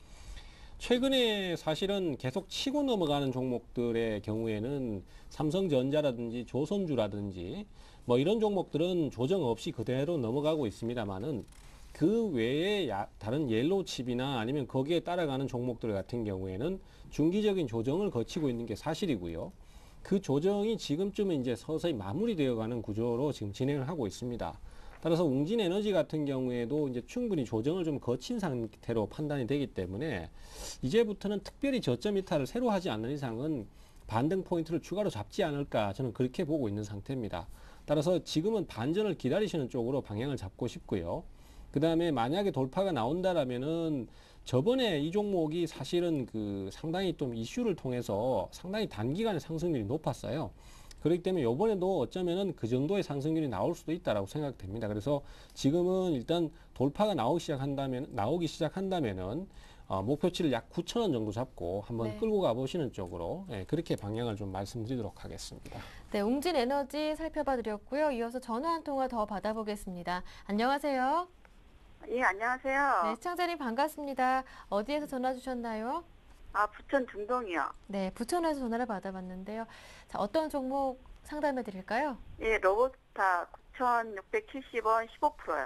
D: 최근에 사실은 계속 치고 넘어가는 종목들의 경우에는 삼성전자라든지 조선주라든지 뭐 이런 종목들은 조정 없이 그대로 넘어가고 있습니다만은 그 외에 야, 다른 옐로우칩이나 아니면 거기에 따라가는 종목들 같은 경우에는 중기적인 조정을 거치고 있는 게 사실이고요. 그 조정이 지금쯤은 이제 서서히 마무리되어 가는 구조로 지금 진행을 하고 있습니다. 따라서 웅진에너지 같은 경우에도 이제 충분히 조정을 좀 거친 상태로 판단이 되기 때문에 이제부터는 특별히 저점 이탈을 새로 하지 않는 이상은 반등 포인트를 추가로 잡지 않을까 저는 그렇게 보고 있는 상태입니다. 따라서 지금은 반전을 기다리시는 쪽으로 방향을 잡고 싶고요. 그 다음에 만약에 돌파가 나온다라면은 저번에 이 종목이 사실은 그 상당히 좀 이슈를 통해서 상당히 단기간에 상승률이 높았어요. 그렇기 때문에 이번에도 어쩌면은 그 정도의 상승률이 나올 수도 있다라고 생각됩니다. 그래서 지금은 일단 돌파가 나오기 시작한다면 나오기 시작한다면은 어, 목표치를 약 구천 원 정도 잡고 한번
A: 네.
D: 끌고 가보시는 쪽으로 예, 그렇게 방향을 좀 말씀드리도록 하겠습니다.
A: 네, 웅진에너지 살펴봐 드렸고요. 이어서 전화 한 통화 더 받아보겠습니다. 안녕하세요.
F: 예, 안녕하세요.
A: 네, 시청자님 반갑습니다. 어디에서 전화 주셨나요?
F: 아, 부천 중동이요.
A: 네, 부천에서 전화를 받아봤는데요. 자, 어떤 종목 상담해 드릴까요?
F: 예, 로보스타 구천육백칠십 원 십오 퍼센트요.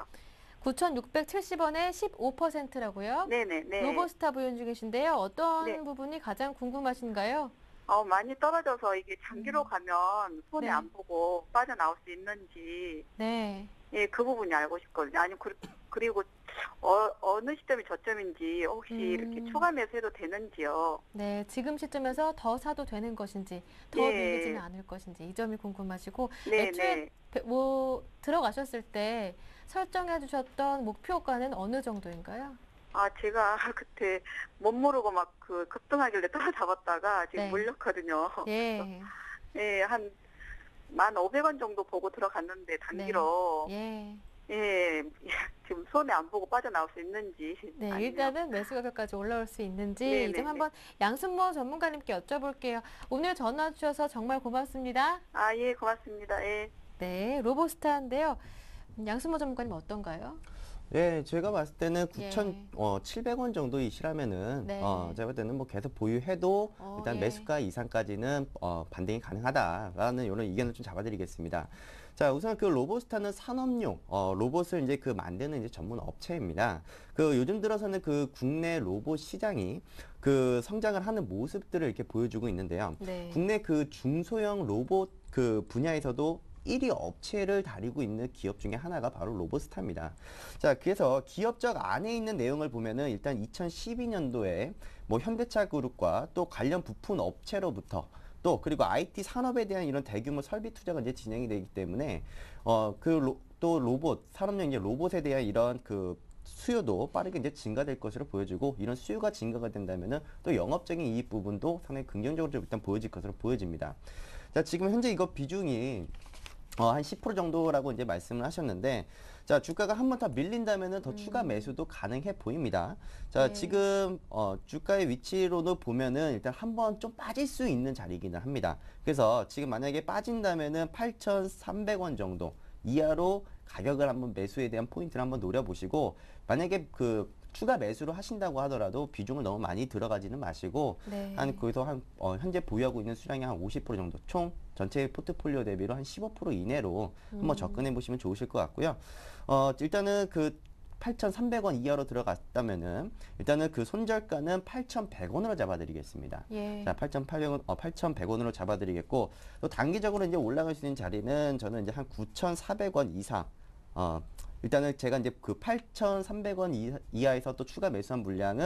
A: 구천육백칠십 원에 십오 퍼센트라고요?
F: 네네네.
A: 로보스타 보유 중이신데요. 어떤
F: 네.
A: 부분이 가장 궁금하신가요?
F: 어, 많이 떨어져서 이게 장기로
A: 음.
F: 가면 손해
A: 네.
F: 안 보고 빠져나올 수 있는지,
A: 네.
F: 예, 그 부분이 알고 싶거든요. 아니, 그, 그리고 어, 어느 시점이 저점인지 혹시
A: 음.
F: 이렇게 추가 매수해도 되는지요.
A: 네, 지금 시점에서 더 사도 되는 것인지, 더
F: 예.
A: 밀리지는 않을 것인지 이 점이 궁금하시고,
F: 네네.
A: 애초에 배- 뭐 들어가셨을 때 설정해 주셨던 목표가는 어느 정도인가요?
F: 아, 제가 그때 못 모르고 막 그 급등하길래 따라잡았다가 지금
A: 네.
F: 물렸거든요.
A: 예,
F: 예, 한 만 오백 원 정도 보고 들어갔는데 단기로
A: 예.
F: 예, 지금 손해 안 보고 빠져나올 수 있는지.
A: 네,
F: 아니면-
A: 일단은 매수 가격까지 올라올 수 있는지 이
F: 네네네.
A: 점 한번 양승모 전문가님께 여쭤볼게요. 오늘 전화 주셔서 정말 고맙습니다.
F: 아, 예, 고맙습니다. 예.
A: 네, 로보스타인데요. 양승모 전문가님 어떤가요?
E: 예, 제가 봤을 때는
A: 예.
E: 구천칠백 원 정도이시라면은
A: 네.
E: 어, 제가 봤을 때는 뭐 계속 보유해도
A: 어,
E: 일단
A: 예.
E: 매수가 이상까지는 어, 반등이 가능하다라는 이런 의견을 좀 잡아드리겠습니다. 자, 우선 그 로보스타는 산업용 어, 로봇을 이제 그 만드는 이제 전문 업체입니다. 그 요즘 들어서는 그 국내 로봇 시장이 그 성장을 하는 모습들을 이렇게 보여주고 있는데요.
A: 네.
E: 국내 그 중소형 로봇 그 분야에서도 일 위 업체를 다니고 있는 기업 중에 하나가 바로 로보스타입니다. 자, 그래서 기업적 안에 있는 내용을 보면은 일단 이천십이 년도에 뭐 현대차 그룹과 또 관련 부품 업체로부터 또 그리고 아이티 산업에 대한 이런 대규모 설비 투자가 이제 진행이 되기 때문에 어 그 또 로봇 산업용 이제 로봇에 대한 이런 그 수요도 빠르게 이제 증가될 것으로 보여지고 이런 수요가 증가가 된다면은 또 영업적인 이익 부분도 상당히 긍정적으로 좀 일단 보여질 것으로 보여집니다. 자, 지금 현재 이거 비중이 어, 한 십 퍼센트 정도라고 이제 말씀을 하셨는데, 자, 주가가 한 번 더 밀린다면은 더
A: 음.
E: 추가 매수도 가능해 보입니다. 자,
A: 네.
E: 지금, 어, 주가의 위치로도 보면은 일단 한 번 좀 빠질 수 있는 자리이기는 합니다. 그래서 지금 만약에 빠진다면은 팔천삼백 원 정도 이하로 가격을 한번 매수에 대한 포인트를 한번 노려보시고, 만약에 그 추가 매수를 하신다고 하더라도 비중을 너무 많이 들어가지는 마시고,
A: 네.
E: 한 거기서 한 어, 현재 보유하고 있는 수량이 한 오십 퍼센트 정도 총 전체 포트폴리오 대비로 한 십오 퍼센트 이내로 한번
A: 음.
E: 접근해 보시면 좋으실 것 같고요. 어, 일단은 그 팔천삼백 원 이하로 들어갔다면은 일단은 그 손절가는 팔천백 원으로 잡아드리겠습니다.
A: 예.
E: 자, 팔천팔백 원, 어, 팔천백 원으로 잡아드리겠고, 또 단기적으로 이제 올라갈 수 있는 자리는 저는 이제 한 구천사백 원 이상, 어, 일단은 제가 이제 그 팔천삼백 원 이하에서 또 추가 매수한 물량은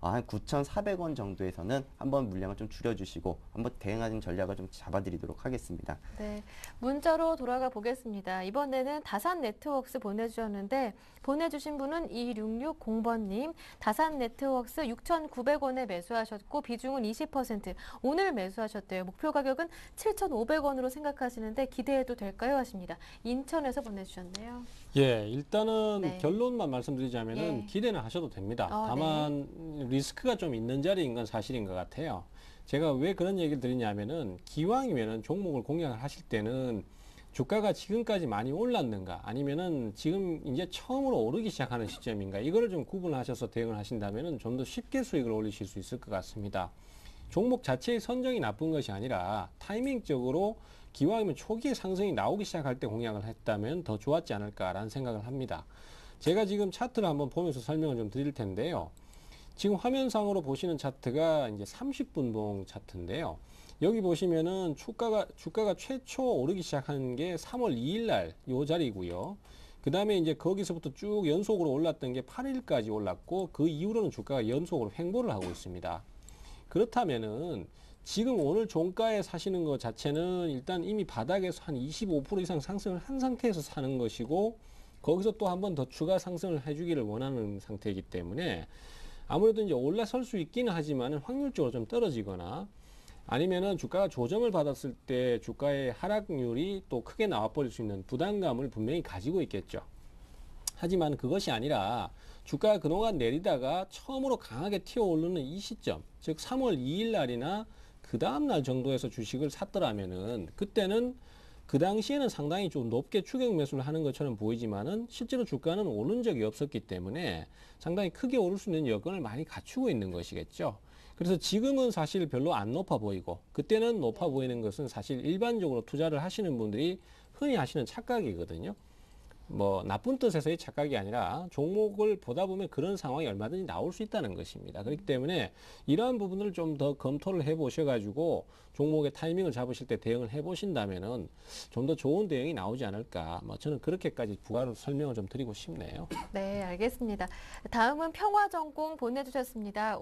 E: 어, 한 구천사백 원 정도에서는 한번 물량을 좀 줄여주시고 한번 대응하는 전략을 좀 잡아드리도록 하겠습니다.
A: 네, 문자로 돌아가 보겠습니다. 이번에는 다산 네트워크스 보내주셨는데 보내주신 분은 이육육공 번님, 다산 네트워크스 육천구백 원에 매수하셨고 비중은 이십 퍼센트, 오늘 매수하셨대요. 목표 가격은 칠천오백 원으로 생각하시는데 기대해도 될까요? 하십니다. 인천에서 보내주셨네요.
D: 예, 일단은
A: 네.
D: 결론만 말씀드리자면은
A: 예.
D: 기대는 하셔도 됩니다.
A: 어,
D: 다만 리스크가 좀 있는 자리인 건 사실인 것 같아요. 제가 왜 그런 얘기를 드리냐면은 기왕이면은 종목을 공략을 하실 때는 주가가 지금까지 많이 올랐는가 아니면은 지금 이제 처음으로 오르기 시작하는 시점인가 이거를 좀 구분하셔서 대응을 하신다면은 좀 더 쉽게 수익을 올리실 수 있을 것 같습니다. 종목 자체의 선정이 나쁜 것이 아니라 타이밍적으로 기왕이면 초기에 상승이 나오기 시작할 때 공략을 했다면 더 좋았지 않을까라는 생각을 합니다. 제가 지금 차트를 한번 보면서 설명을 좀 드릴 텐데요. 지금 화면상으로 보시는 차트가 이제 삼십 분봉 차트인데요. 여기 보시면은 주가가, 주가가 최초 오르기 시작한 게 삼월 이일 날 요 자리고요. 그 다음에 이제 거기서부터 쭉 연속으로 올랐던 게 팔일까지 올랐고 그 이후로는 주가가 연속으로 횡보를 하고 있습니다. 그렇다면은 지금 오늘 종가에 사시는 것 자체는 일단 이미 바닥에서 한 이십오 퍼센트 이상 상승을 한 상태에서 사는 것이고 거기서 또 한 번 더 추가 상승을 해주기를 원하는 상태이기 때문에 아무래도 이제 올라설 수 있기는 하지만 확률적으로 좀 떨어지거나 아니면은 주가가 조정을 받았을 때 주가의 하락률이 또 크게 나와버릴 수 있는 부담감을 분명히 가지고 있겠죠. 하지만 그것이 아니라 주가가 그동안 내리다가 처음으로 강하게 튀어 오르는 이 시점, 즉 삼월 이일 날이나 그 다음날 정도에서 주식을 샀더라면은 그때는 그 당시에는 상당히 좀 높게 추격 매수를 하는 것처럼 보이지만은 실제로 주가는 오른 적이 없었기 때문에 상당히 크게 오를 수 있는 여건을 많이 갖추고 있는 것이겠죠. 그래서 지금은 사실 별로 안 높아 보이고 그때는 높아 보이는 것은 사실 일반적으로 투자를 하시는 분들이 흔히 하시는 착각이거든요. 뭐 나쁜 뜻에서의 착각이 아니라 종목을 보다 보면 그런 상황이 얼마든지 나올 수 있다는 것입니다. 그렇기 때문에 이러한 부분을 좀 더 검토를 해 보셔가지고 종목의 타이밍을 잡으실 때 대응을 해 보신다면은 좀 더 좋은 대응이 나오지 않을까. 뭐 저는 그렇게까지 부가로 설명을 좀 드리고 싶네요.
A: 네, 알겠습니다. 다음은 평화전공 보내주셨습니다.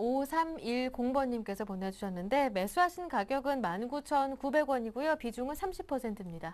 A: 오삼일공 번님께서 보내주셨는데 매수하신 가격은 만 구천구백 원이고요. 비중은 삼십 퍼센트입니다.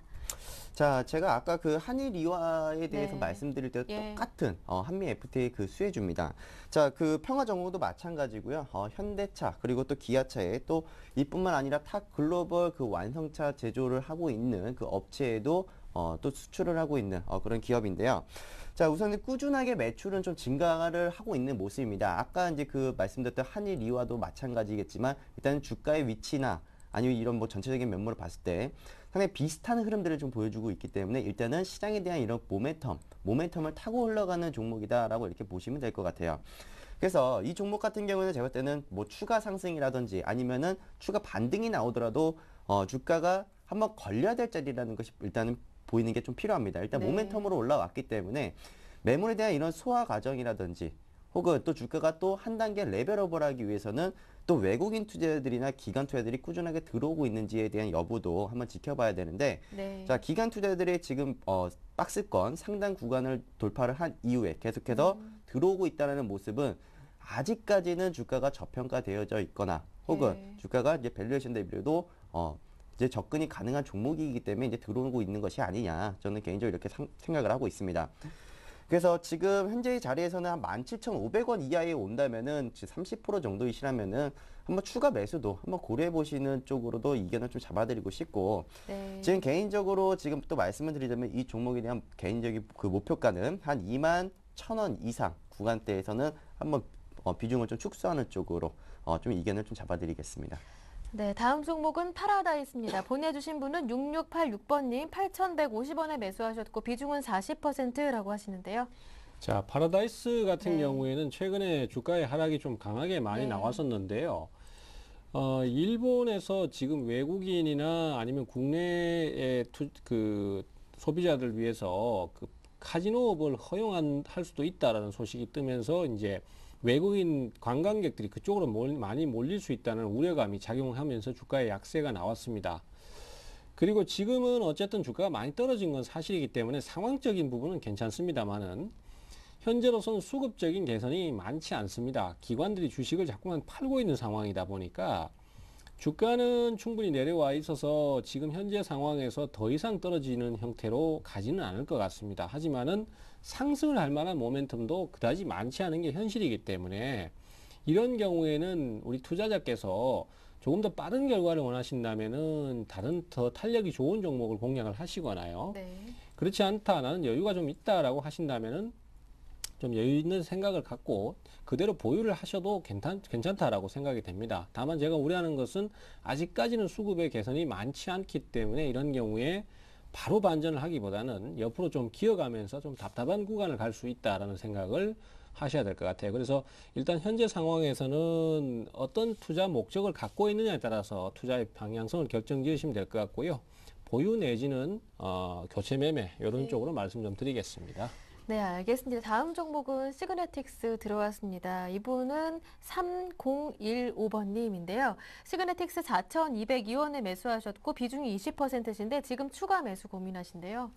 E: 자, 제가 아까 그 한일 이화에 대해서
A: 네.
E: 말씀드릴 때
A: 예.
E: 똑같은 어, 한미 에프티에이 그 수혜주입니다. 자, 그 평화정공도 마찬가지고요. 어, 현대차 그리고 또 기아차에 또 이뿐만 아니라 타 글로벌 그 완성차 제조를 하고 있는 그 업체에도 어, 또 수출을 하고 있는 어, 그런 기업인데요. 자, 우선 꾸준하게 매출은 좀 증가를 하고 있는 모습입니다. 아까 이제 그 말씀드렸던 한일 이화도 마찬가지겠지만 일단 주가의 위치나 아니면 이런 뭐 전체적인 면모를 봤을 때 상당히 비슷한 흐름들을 좀 보여주고 있기 때문에 일단은 시장에 대한 이런 모멘텀, 모멘텀을 타고 흘러가는 종목이다라고 이렇게 보시면 될 것 같아요. 그래서 이 종목 같은 경우는 제가 볼 때는 뭐 추가 상승이라든지 아니면은 추가 반등이 나오더라도 어, 주가가 한번 걸려야 될 자리라는 것이 일단은 보이는 게 좀 필요합니다. 일단
A: 네.
E: 모멘텀으로 올라왔기 때문에 매물에 대한 이런 소화 과정이라든지 혹은 또 주가가 또 한 단계 레벨업을 하기 위해서는 또 외국인 투자들이나 기관 투자들이 꾸준하게 들어오고 있는지에 대한 여부도 한번 지켜봐야 되는데
A: 네.
E: 자, 기관 투자들이 지금 어, 박스권 상당 구간을 돌파를 한 이후에 계속해서
A: 음.
E: 들어오고 있다는 모습은 아직까지는 주가가 저평가되어져 있거나 혹은
A: 예.
E: 주가가 이제 밸류에이션 대비로도 어, 이제 접근이 가능한 종목이기 때문에 이제 들어오고 있는 것이 아니냐 저는 개인적으로 이렇게 상, 생각을 하고 있습니다. 그래서 지금 현재의 자리에서는 한 만 칠천오백 원 이하에 온다면은 삼십 퍼센트 정도이시라면은 한번 추가 매수도 한번 고려해 보시는 쪽으로도 의견을 좀 잡아드리고 싶고
A: 네.
E: 지금 개인적으로 지금 또 말씀을 드리자면 이 종목에 대한 개인적인 그 목표가는 한 이만 천 원 이상 구간대에서는 한번 어, 비중을 좀 축소하는 쪽으로 어, 좀 의견을 좀 잡아드리겠습니다.
A: 네, 다음 종목은 파라다이스입니다. 보내주신 분은 육육팔육 번님 팔천백오십 원에 매수하셨고 비중은 사십 퍼센트라고 하시는데요.
D: 자, 파라다이스 같은
A: 네.
D: 경우에는 최근에 주가의 하락이 좀 강하게 많이
A: 네.
D: 나왔었는데요. 어, 일본에서 지금 외국인이나 아니면 국내의 투, 그 소비자들 위해서 그 카지노업을 허용한 할 수도 있다라는 소식이 뜨면서 이제 외국인 관광객들이 그쪽으로 몰, 많이 몰릴 수 있다는 우려감이 작용하면서 주가의 약세가 나왔습니다. 그리고 지금은 어쨌든 주가가 많이 떨어진 건 사실이기 때문에 상황적인 부분은 괜찮습니다만은 현재로서는 수급적인 개선이 많지 않습니다. 기관들이 주식을 자꾸만 팔고 있는 상황이다 보니까 주가는 충분히 내려와 있어서 지금 현재 상황에서 더 이상 떨어지는 형태로 가지는 않을 것 같습니다. 하지만은 상승을 할 만한 모멘텀도 그다지 많지 않은 게 현실이기 때문에 이런 경우에는 우리 투자자께서 조금 더 빠른 결과를 원하신다면은 다른 더 탄력이 좋은 종목을 공략을 하시거나요.
A: 네.
D: 그렇지 않다, 나는 여유가 좀 있다라고 하신다면은 좀 여유 있는 생각을 갖고 그대로 보유를 하셔도 괜찮, 괜찮다라고 생각이 됩니다. 다만 제가 우려하는 것은 아직까지는 수급의 개선이 많지 않기 때문에 이런 경우에 바로 반전을 하기보다는 옆으로 좀 기어가면서 좀 답답한 구간을 갈 수 있다라는 생각을 하셔야 될 것 같아요. 그래서 일단 현재 상황에서는 어떤 투자 목적을 갖고 있느냐에 따라서 투자의 방향성을 결정 지으시면 될 것 같고요. 보유 내지는 어, 교체 매매 이런
A: 네.
D: 쪽으로 말씀 좀 드리겠습니다.
A: 네, 알겠습니다. 다음 종목은 시그네틱스 들어왔습니다. 이분은 삼공일오 번님인데요. 시그네틱스 사천이백이 원에 매수하셨고 비중이 이십 퍼센트신데 지금 추가 매수 고민하신대요.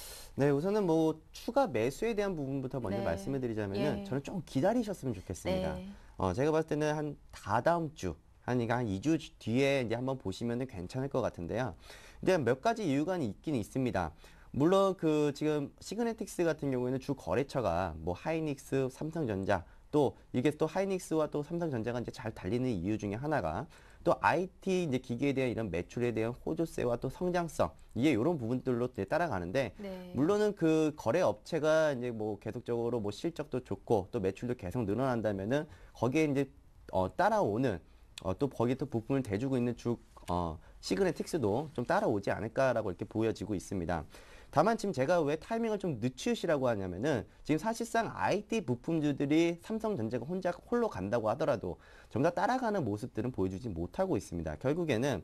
E: 네, 우선은 뭐 추가 매수에 대한 부분부터 먼저
A: 네.
E: 말씀을 드리자면은
A: 예.
E: 저는 좀 기다리셨으면 좋겠습니다.
A: 네.
E: 어, 제가 봤을 때는 한 다다음 주, 한, 그러니까 한 이 주 뒤에 이제 한번 보시면은 괜찮을 것 같은데요. 이제 몇 가지 이유가 있긴 있습니다. 물론 그 지금 시그네틱스 같은 경우에는 주 거래처가 뭐 하이닉스, 삼성전자, 또 이게 또 하이닉스와 또 삼성전자가 이제 잘 달리는 이유 중에 하나가 또 아이티 이제 기기에 대한 이런 매출에 대한 호조세와 또 성장성, 이게 이런 부분들로 이제 따라가는데,
A: 네.
E: 물론은 그 거래 업체가 이제 뭐 계속적으로 뭐 실적도 좋고 또 매출도 계속 늘어난다면은 거기에 이제 어 따라오는 어 또 거기에 또 부품을 대주고 있는 주 어 시그네틱스도 좀 따라오지 않을까라고 이렇게 보여지고 있습니다. 다만 지금 제가 왜 타이밍을 좀 늦추시라고 하냐면은 지금 사실상 아이티 부품주들이 삼성전자가 혼자 홀로 간다고 하더라도 전부 다 따라가는 모습들은 보여주지 못하고 있습니다. 결국에는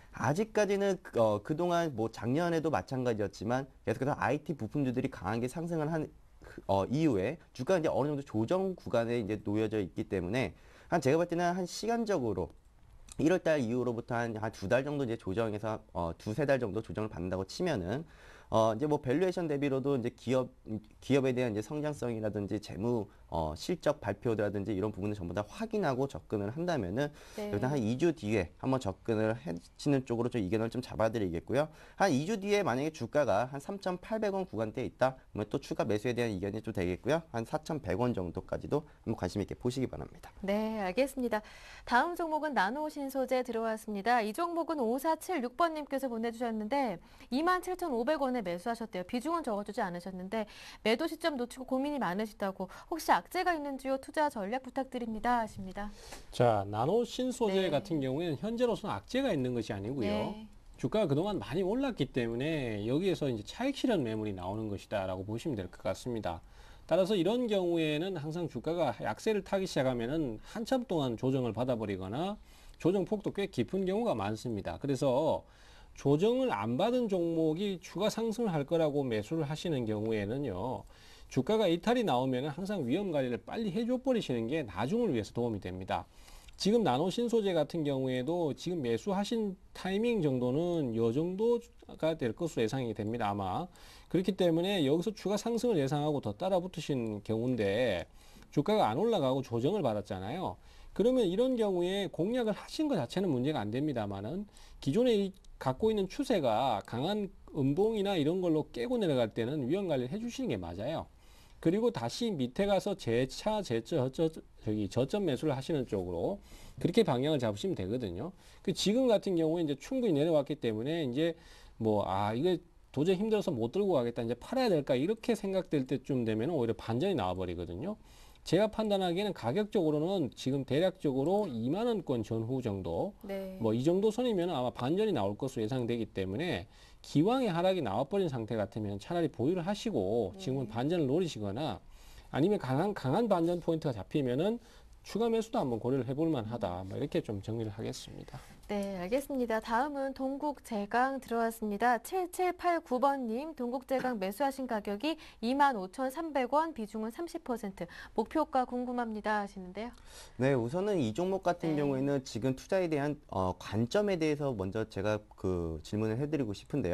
E: 아직까지는 어, 그동안 뭐 작년에도 마찬가지였지만 계속해서 아이티 부품주들이 강하게 상승을 한 어, 이후에 주가가 이제 어느 정도 조정 구간에 이제 놓여져 있기 때문에 한 제가 볼 때는 한 시간적으로 일월 달 이후로부터 한 한 두 달 정도 이제 조정해서 어, 두세 달 정도 조정을 받는다고 치면은 어, 이제 뭐 밸류에이션 대비로도 이제 기업 기업에 대한 이제 성장성이라든지 재무 어, 실적 발표라든지 이런 부분을 전부 다 확인하고 접근을 한다면은
A: 네.
E: 일단 한 이 주 뒤에 한번 접근을 하시는 쪽으로 좀 이견을 좀 잡아드리겠고요. 한 이 주 뒤에 만약에 주가가 한 삼천팔백 원 구간대에 있다, 그러면 또 추가 매수에 대한 이견이 좀 되겠고요. 한 사천백 원 정도까지도 한번 관심 있게 보시기 바랍니다.
A: 네, 알겠습니다. 다음 종목은 나노신소재 들어왔습니다. 이 종목은 오사칠육 번님께서 보내주셨는데 이만 칠천오백 원에 매수하셨대요. 비중은 적어주지 않으셨는데 매도 시점 놓치고 고민이 많으시다고, 혹시 악재가 있는지요? 투자 전략 부탁드립니다 하십니다.
D: 자, 나노 신소재
A: 네.
D: 같은 경우에는 현재로서는 악재가 있는 것이 아니고요.
A: 네.
D: 주가가 그동안 많이 올랐기 때문에 여기에서 이제 차익 실현 매물이 나오는 것이다라고 보시면 될 것 같습니다. 따라서 이런 경우에는 항상 주가가 약세를 타기 시작하면은 한참 동안 조정을 받아버리거나 조정 폭도 꽤 깊은 경우가 많습니다. 그래서 조정을 안 받은 종목이 추가 상승을 할 거라고 매수를 하시는 경우에는요, 주가가 이탈이 나오면 항상 위험 관리를 빨리 해줘 버리시는 게 나중을 위해서 도움이 됩니다. 지금 나노신소재 같은 경우에도 지금 매수하신 타이밍 정도는 이 정도가 될 것으로 예상이 됩니다, 아마. 그렇기 때문에 여기서 추가 상승을 예상하고 더 따라 붙으신 경우인데 주가가 안 올라가고 조정을 받았잖아요. 그러면 이런 경우에 공략을 하신 것 자체는 문제가 안 됩니다만은 기존에 이 갖고 있는 추세가 강한 음봉이나 이런 걸로 깨고 내려갈 때는 위험 관리를 해주시는 게 맞아요. 그리고 다시 밑에 가서 재차, 재저, 저, 저기 저점 매수를 하시는 쪽으로 그렇게 방향을 잡으시면 되거든요. 그 지금 같은 경우에 이제 충분히 내려왔기 때문에 이제 뭐, 아, 이게 도저히 힘들어서 못 들고 가겠다, 이제 팔아야 될까, 이렇게 생각될 때쯤 되면 오히려 반전이 나와버리거든요. 제가 판단하기에는 가격적으로는 지금 대략적으로 이만 원권 전후 정도,
A: 네.
D: 뭐 이 정도 선이면 아마 반전이 나올 것으로 예상되기 때문에 기왕에 하락이 나와버린 상태 같으면 차라리 보유를 하시고 지금은
A: 네.
D: 반전을 노리시거나 아니면 강한, 강한 반전 포인트가 잡히면은 추가 매수도 한번 고려를 해볼 만하다, 뭐 이렇게 좀 정리를 하겠습니다.
A: 네, 알겠습니다. 다음은 동국제강 들어왔습니다. 칠칠팔구 번님, 동국제강 매수하신 가격이 이만 오천삼백 원, 비중은 삼십 퍼센트, 목표가 궁금합니다 하시는데요.
E: 네, 우선은 이 종목 같은
A: 네.
E: 경우에는 지금 투자에 대한 어, 관점에 대해서 먼저 제가 그 질문을 해드리고 싶은데요.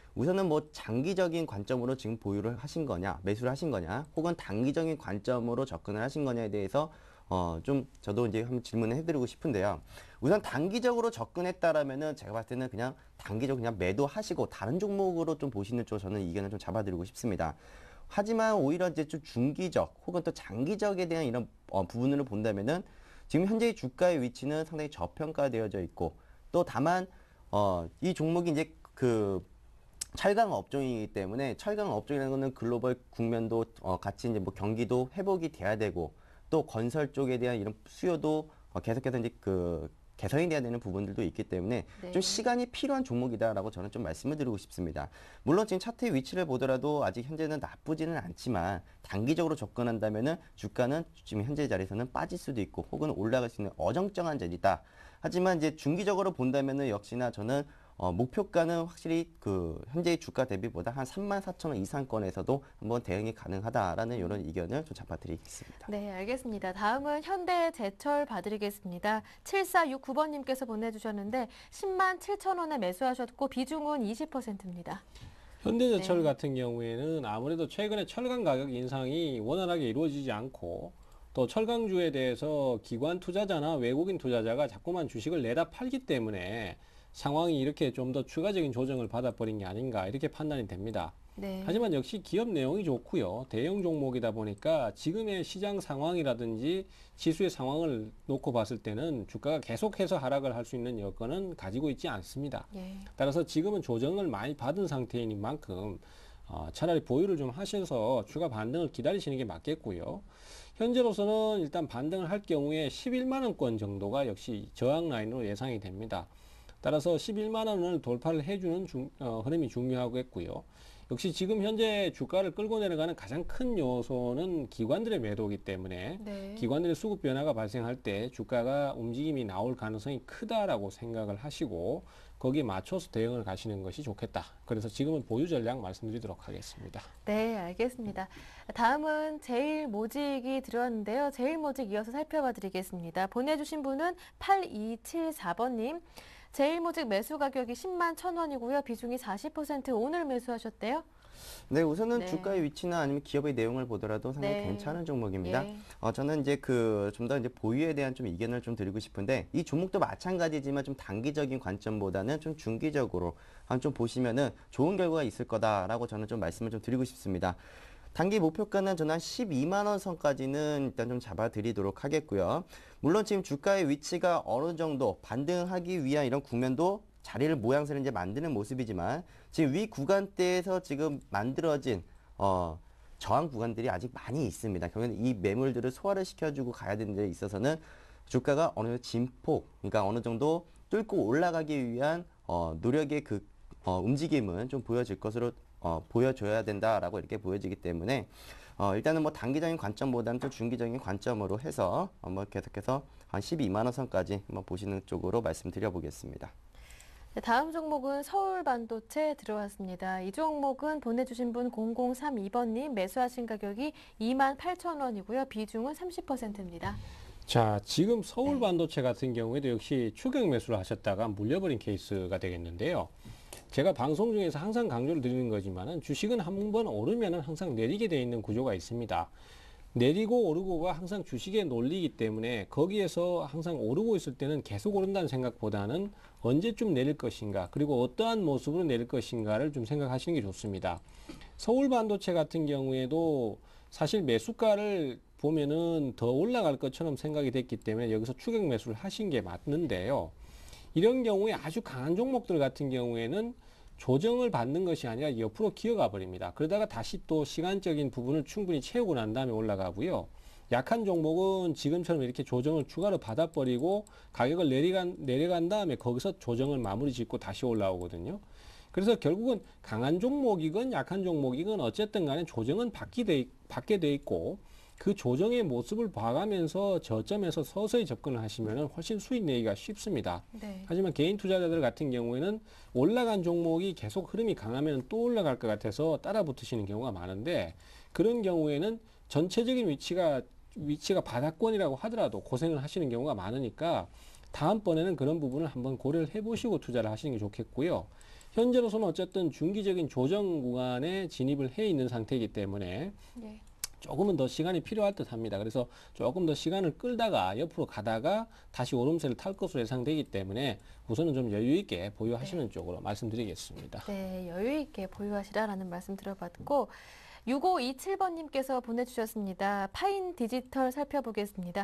E: 우선은 뭐 장기적인 관점으로 지금 보유를 하신 거냐, 매수를 하신 거냐, 혹은 단기적인 관점으로 접근을 하신 거냐에 대해서 어, 좀 저도 이제 한번 질문을 해드리고 싶은데요. 우선 단기적으로 접근했다라면은 제가 봤을 때는 그냥 단기적으로 그냥 매도하시고 다른 종목으로 좀 보시는 쪽 저는 의견을 좀 잡아드리고 싶습니다. 하지만 오히려 이제 좀 중기적 혹은 또 장기적에 대한 이런 어, 부분을 본다면은 지금 현재의 주가의 위치는 상당히 저평가되어져 있고 또 다만 어, 이 종목이 이제 그 철강 업종이기 때문에 철강 업종이라는 거는 글로벌 국면도 어, 같이 이제 뭐 경기도 회복이 돼야 되고 또 건설 쪽에 대한 이런 수요도 어, 계속해서 이제 그 개선이 돼야 되는 부분들도 있기 때문에
A: 네.
E: 좀 시간이 필요한 종목이다라고 저는 좀 말씀을 드리고 싶습니다. 물론 지금 차트의 위치를 보더라도 아직 현재는 나쁘지는 않지만 단기적으로 접근한다면은 주가는 지금 현재 자리에서는 빠질 수도 있고 혹은 올라갈 수 있는 어정쩡한 자리다. 하지만 이제 중기적으로 본다면은 역시나 저는 어, 목표가는 확실히 그 현재의 주가 대비보다 한 삼만 사천 원 이상권에서도 한번 대응이 가능하다라는 이런 의견을 좀 잡아드리겠습니다.
A: 네, 알겠습니다. 다음은 현대제철 봐드리겠습니다. 칠사육구 번님께서 보내주셨는데 십만 칠천 원에 매수하셨고 비중은 이십 퍼센트입니다.
D: 현대제철
A: 네.
D: 같은 경우에는 아무래도 최근에 철강 가격 인상이 원활하게 이루어지지 않고 또 철강주에 대해서 기관 투자자나 외국인 투자자가 자꾸만 주식을 내다 팔기 때문에 상황이 이렇게 좀 더 추가적인 조정을 받아버린 게 아닌가 이렇게 판단이 됩니다.
A: 네.
D: 하지만 역시 기업 내용이 좋고요. 대형 종목이다 보니까 지금의 시장 상황이라든지 지수의 상황을 놓고 봤을 때는 주가가 계속해서 하락을 할 수 있는 여건은 가지고 있지 않습니다.
A: 예.
D: 따라서 지금은 조정을 많이 받은 상태인 만큼 어, 차라리 보유를 좀 하셔서 추가 반등을 기다리시는 게 맞겠고요. 현재로서는 일단 반등을 할 경우에 십일만 원권 정도가 역시 저항 라인으로 예상이 됩니다. 따라서 십일만 원을 돌파를 해주는 중, 어, 흐름이 중요하겠고요. 역시 지금 현재 주가를 끌고 내려가는 가장 큰 요소는 기관들의 매도이기 때문에
A: 네.
D: 기관들의 수급 변화가 발생할 때 주가가 움직임이 나올 가능성이 크다라고 생각을 하시고 거기에 맞춰서 대응을 가시는 것이 좋겠다. 그래서 지금은 보유 전략 말씀드리도록 하겠습니다.
A: 네, 알겠습니다. 다음은 제일모직이 들어왔는데요. 제일모직 이어서 살펴봐 드리겠습니다. 보내주신 분은 팔이칠사 번님. 제일모직 매수 가격이 십만 천 원이고요. 비중이 사십 퍼센트 오늘 매수하셨대요.
E: 네, 우선은
A: 네.
E: 주가의 위치나 아니면 기업의 내용을 보더라도 상당히
A: 네.
E: 괜찮은 종목입니다.
A: 예.
E: 어, 저는 이제 그 좀 더 이제 보유에 대한 좀 의견을 좀 드리고 싶은데 이 종목도 마찬가지지만 좀 단기적인 관점보다는 좀 중기적으로 한 좀 보시면은 좋은 결과가 있을 거다라고 저는 좀 말씀을 좀 드리고 싶습니다. 단기 목표가는 저는 한 십이만 원 선까지는 일단 좀 잡아드리도록 하겠고요. 물론 지금 주가의 위치가 어느 정도 반등하기 위한 이런 국면도 자리를 모양새를 이제 만드는 모습이지만 지금 위 구간대에서 지금 만들어진 어, 저항 구간들이 아직 많이 있습니다. 결국엔 이 매물들을 소화를 시켜주고 가야 되는 데 있어서는 주가가 어느 정도 진폭, 그러니까 어느 정도 뚫고 올라가기 위한 어, 노력의 그 어, 움직임은 좀 보여질 것으로 어, 보여줘야 된다라고 이렇게 보여지기 때문에 어, 일단은 뭐 단기적인 관점보다는 좀 중기적인 관점으로 해서 한번 계속해서 한 십이만 원 선까지 한번 보시는 쪽으로 말씀드려 보겠습니다.
A: 네, 다음 종목은 서울반도체 들어왔습니다. 이 종목은 보내주신 분 공공삼이 번님 매수하신 가격이 이만 팔천 원이고요. 비중은 삼십 퍼센트입니다.
D: 자, 지금 서울 반도체 같은 경우에도 역시 추격 매수를 하셨다가 물려버린 케이스가 되겠는데요. 제가 방송 중에서 항상 강조를 드리는 거지만은 주식은 한 번 오르면은 항상 내리게 돼 있는 구조가 있습니다. 내리고 오르고가 항상 주식의 논리이기 때문에 거기에서 항상 오르고 있을 때는 계속 오른다는 생각보다는 언제쯤 내릴 것인가 그리고 어떠한 모습으로 내릴 것인가를 좀 생각하시는 게 좋습니다. 서울 반도체 같은 경우에도 사실 매수가를 보면은 더 올라갈 것처럼 생각이 됐기 때문에 여기서 추격 매수를 하신 게 맞는데요. 이런 경우에 아주 강한 종목들 같은 경우에는 조정을 받는 것이 아니라 옆으로 기어가 버립니다. 그러다가 다시 또 시간적인 부분을 충분히 채우고 난 다음에 올라가고요. 약한 종목은 지금처럼 이렇게 조정을 추가로 받아버리고 가격을 내려간, 내려간 다음에 거기서 조정을 마무리 짓고 다시 올라오거든요. 그래서 결국은 강한 종목이건 약한 종목이건 어쨌든 간에 조정은 받게 돼, 받게 돼 있고 그 조정의 모습을 봐가면서 저점에서 서서히 접근을 하시면 훨씬 수익 내기가 쉽습니다.
A: 네.
D: 하지만 개인 투자자들 같은 경우에는 올라간 종목이 계속 흐름이 강하면 또 올라갈 것 같아서 따라 붙으시는 경우가 많은데 그런 경우에는 전체적인 위치가 위치가 바닥권이라고 하더라도 고생을 하시는 경우가 많으니까 다음번에는 그런 부분을 한번 고려를 해보시고 투자를 하시는 게 좋겠고요. 현재로서는 어쨌든 중기적인 조정 구간에 진입을 해 있는 상태이기 때문에
A: 예.
D: 조금은 더 시간이 필요할 듯 합니다. 그래서 조금 더 시간을 끌다가 옆으로 가다가 다시 오름세를 탈 것으로 예상되기 때문에 우선은 좀 여유 있게 보유하시는
A: 네.
D: 쪽으로 말씀드리겠습니다.
A: 네, 여유 있게 보유하시라라는 말씀 들어봤고 육오이칠 번님께서 보내주셨습니다. 파인 디지털 살펴보겠습니다.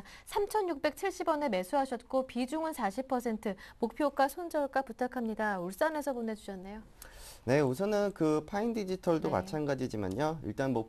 A: 삼천육백칠십 원에 매수하셨고 비중은 사십 퍼센트, 목표가 손절가 부탁합니다. 울산에서 보내주셨네요.
E: 네, 우선은 그 파인 디지털도
A: 네.
E: 마찬가지지만요. 일단 뭐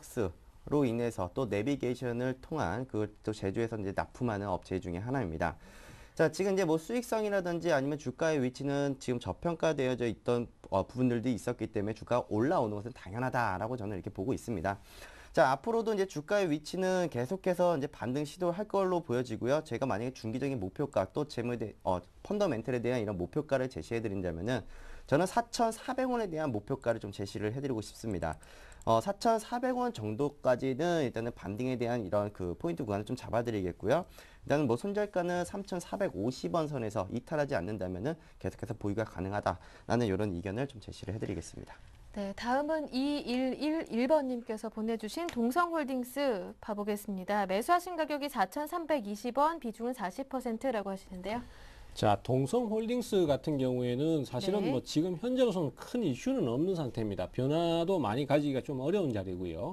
E: 블랙박스로 인해서 또 내비게이션을 통한 그 또 제조해서 이제 납품하는 업체 중에 하나입니다. 자, 지금 이제 뭐 수익성이라든지 아니면 주가의 위치는 지금 저평가되어져 있던 어, 부분들도 있었기 때문에 주가가 올라오는 것은 당연하다라고 저는 이렇게 보고 있습니다. 자, 앞으로도 이제 주가의 위치는 계속해서 이제 반등 시도할 걸로 보여지고요. 제가 만약에 중기적인 목표가 또 재무에 어, 펀더멘털에 대한 이런 목표가를 제시해 드린다면은 저는 사천사백 원에 대한 목표가를 좀 제시를 해드리고 싶습니다. 어, 사천사백 원 정도까지는 일단은 반등에 대한 이런 그 포인트 구간을 좀 잡아드리겠고요. 일단은 뭐 손절가는 삼천사백오십 원 선에서 이탈하지 않는다면은 계속해서 보유가 가능하다라는 이런 의견을 좀 제시를 해드리겠습니다.
A: 네, 다음은 이일일일 번님께서 보내주신 동성홀딩스 봐보겠습니다. 매수하신 가격이 사천삼백이십 원, 비중은 사십 퍼센트라고 하시는데요.
D: 자, 동성홀딩스 같은 경우에는 사실은
A: 네.
D: 뭐 지금 현재로서는 큰 이슈는 없는 상태입니다. 변화도 많이 가지기가 좀 어려운 자리고요.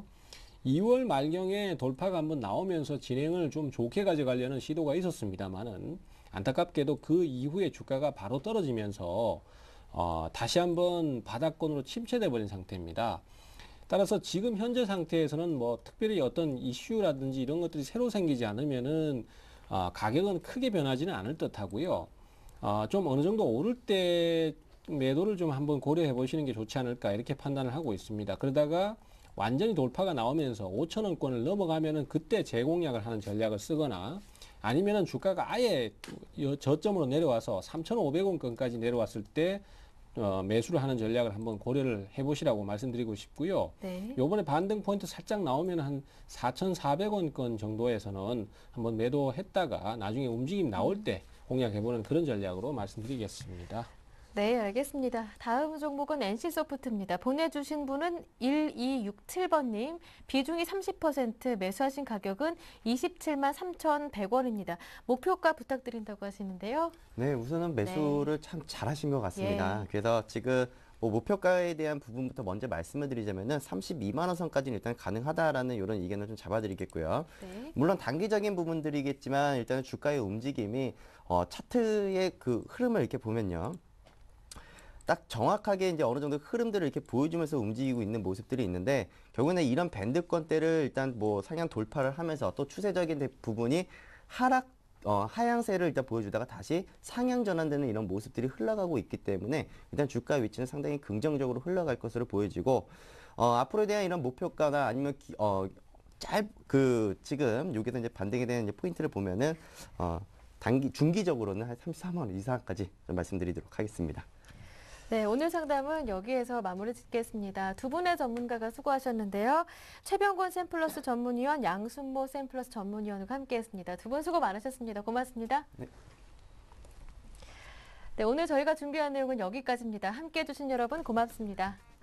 D: 이월 말경에 돌파가 한번 나오면서 진행을 좀 좋게 가져가려는 시도가 있었습니다만은 안타깝게도 그 이후에 주가가 바로 떨어지면서 어, 다시 한번 바닥권으로 침체돼 버린 상태입니다. 따라서 지금 현재 상태에서는 뭐 특별히 어떤 이슈라든지 이런 것들이 새로 생기지 않으면은 어, 가격은 크게 변하지는 않을 듯 하고요. 어, 좀 어느 정도 오를 때 매도를 좀 한번 고려해 보시는 게 좋지 않을까 이렇게 판단을 하고 있습니다. 그러다가 완전히 돌파가 나오면서 오천 원권을 넘어가면은 그때 재공략을 하는 전략을 쓰거나 아니면은 주가가 아예 저점으로 내려와서 삼천오백 원권까지 내려왔을 때 어, 매수를 하는 전략을 한번 고려를 해보시라고 말씀드리고 싶고요.
A: 네.
D: 요번에 반등 포인트 살짝 나오면 한 사천사백 원권 정도에서는 한번 매도했다가 나중에 움직임 나올 때 공략해보는 그런 전략으로 말씀드리겠습니다.
A: 네, 알겠습니다. 다음 종목은 엔씨소프트입니다. 보내주신 분은 일이육칠 번님, 비중이 삼십 퍼센트, 매수하신 가격은 이십칠만 삼천백 원입니다. 목표가 부탁드린다고 하시는데요.
E: 네, 우선은 매수를 참 잘하신 것 같습니다.
A: 예.
E: 그래서 지금 뭐 목표가에 대한 부분부터 먼저 말씀을 드리자면은 삼십이만 원 선까지는 일단 가능하다라는 이런 의견을 좀 잡아드리겠고요.
A: 네.
E: 물론 단기적인 부분들이겠지만 일단은 주가의 움직임이 어, 차트의 그 흐름을 이렇게 보면요. 딱 정확하게 이제 어느 정도 흐름들을 이렇게 보여주면서 움직이고 있는 모습들이 있는데 결국에는 이런 밴드권대를 일단 뭐 상향 돌파를 하면서 또 추세적인 부분이 하락 어, 하향세를 일단 보여주다가 다시 상향 전환되는 이런 모습들이 흘러가고 있기 때문에 일단 주가 위치는 상당히 긍정적으로 흘러갈 것으로 보여지고 어, 앞으로에 대한 이런 목표가나 아니면 기, 어, 짧 그 지금 여기서 이제 반등에 대한 이제 포인트를 보면은 어, 단기 중기적으로는 한 삼십삼만 원 이상까지 좀 말씀드리도록 하겠습니다.
A: 네, 오늘 상담은 여기에서 마무리 짓겠습니다. 두 분의 전문가가 수고하셨는데요. 최병곤 샘플러스 전문위원, 양순모 샘플러스 전문위원과 함께했습니다. 두 분 수고 많으셨습니다. 고맙습니다.
E: 네.
A: 네, 오늘 저희가 준비한 내용은 여기까지입니다. 함께해 주신 여러분 고맙습니다.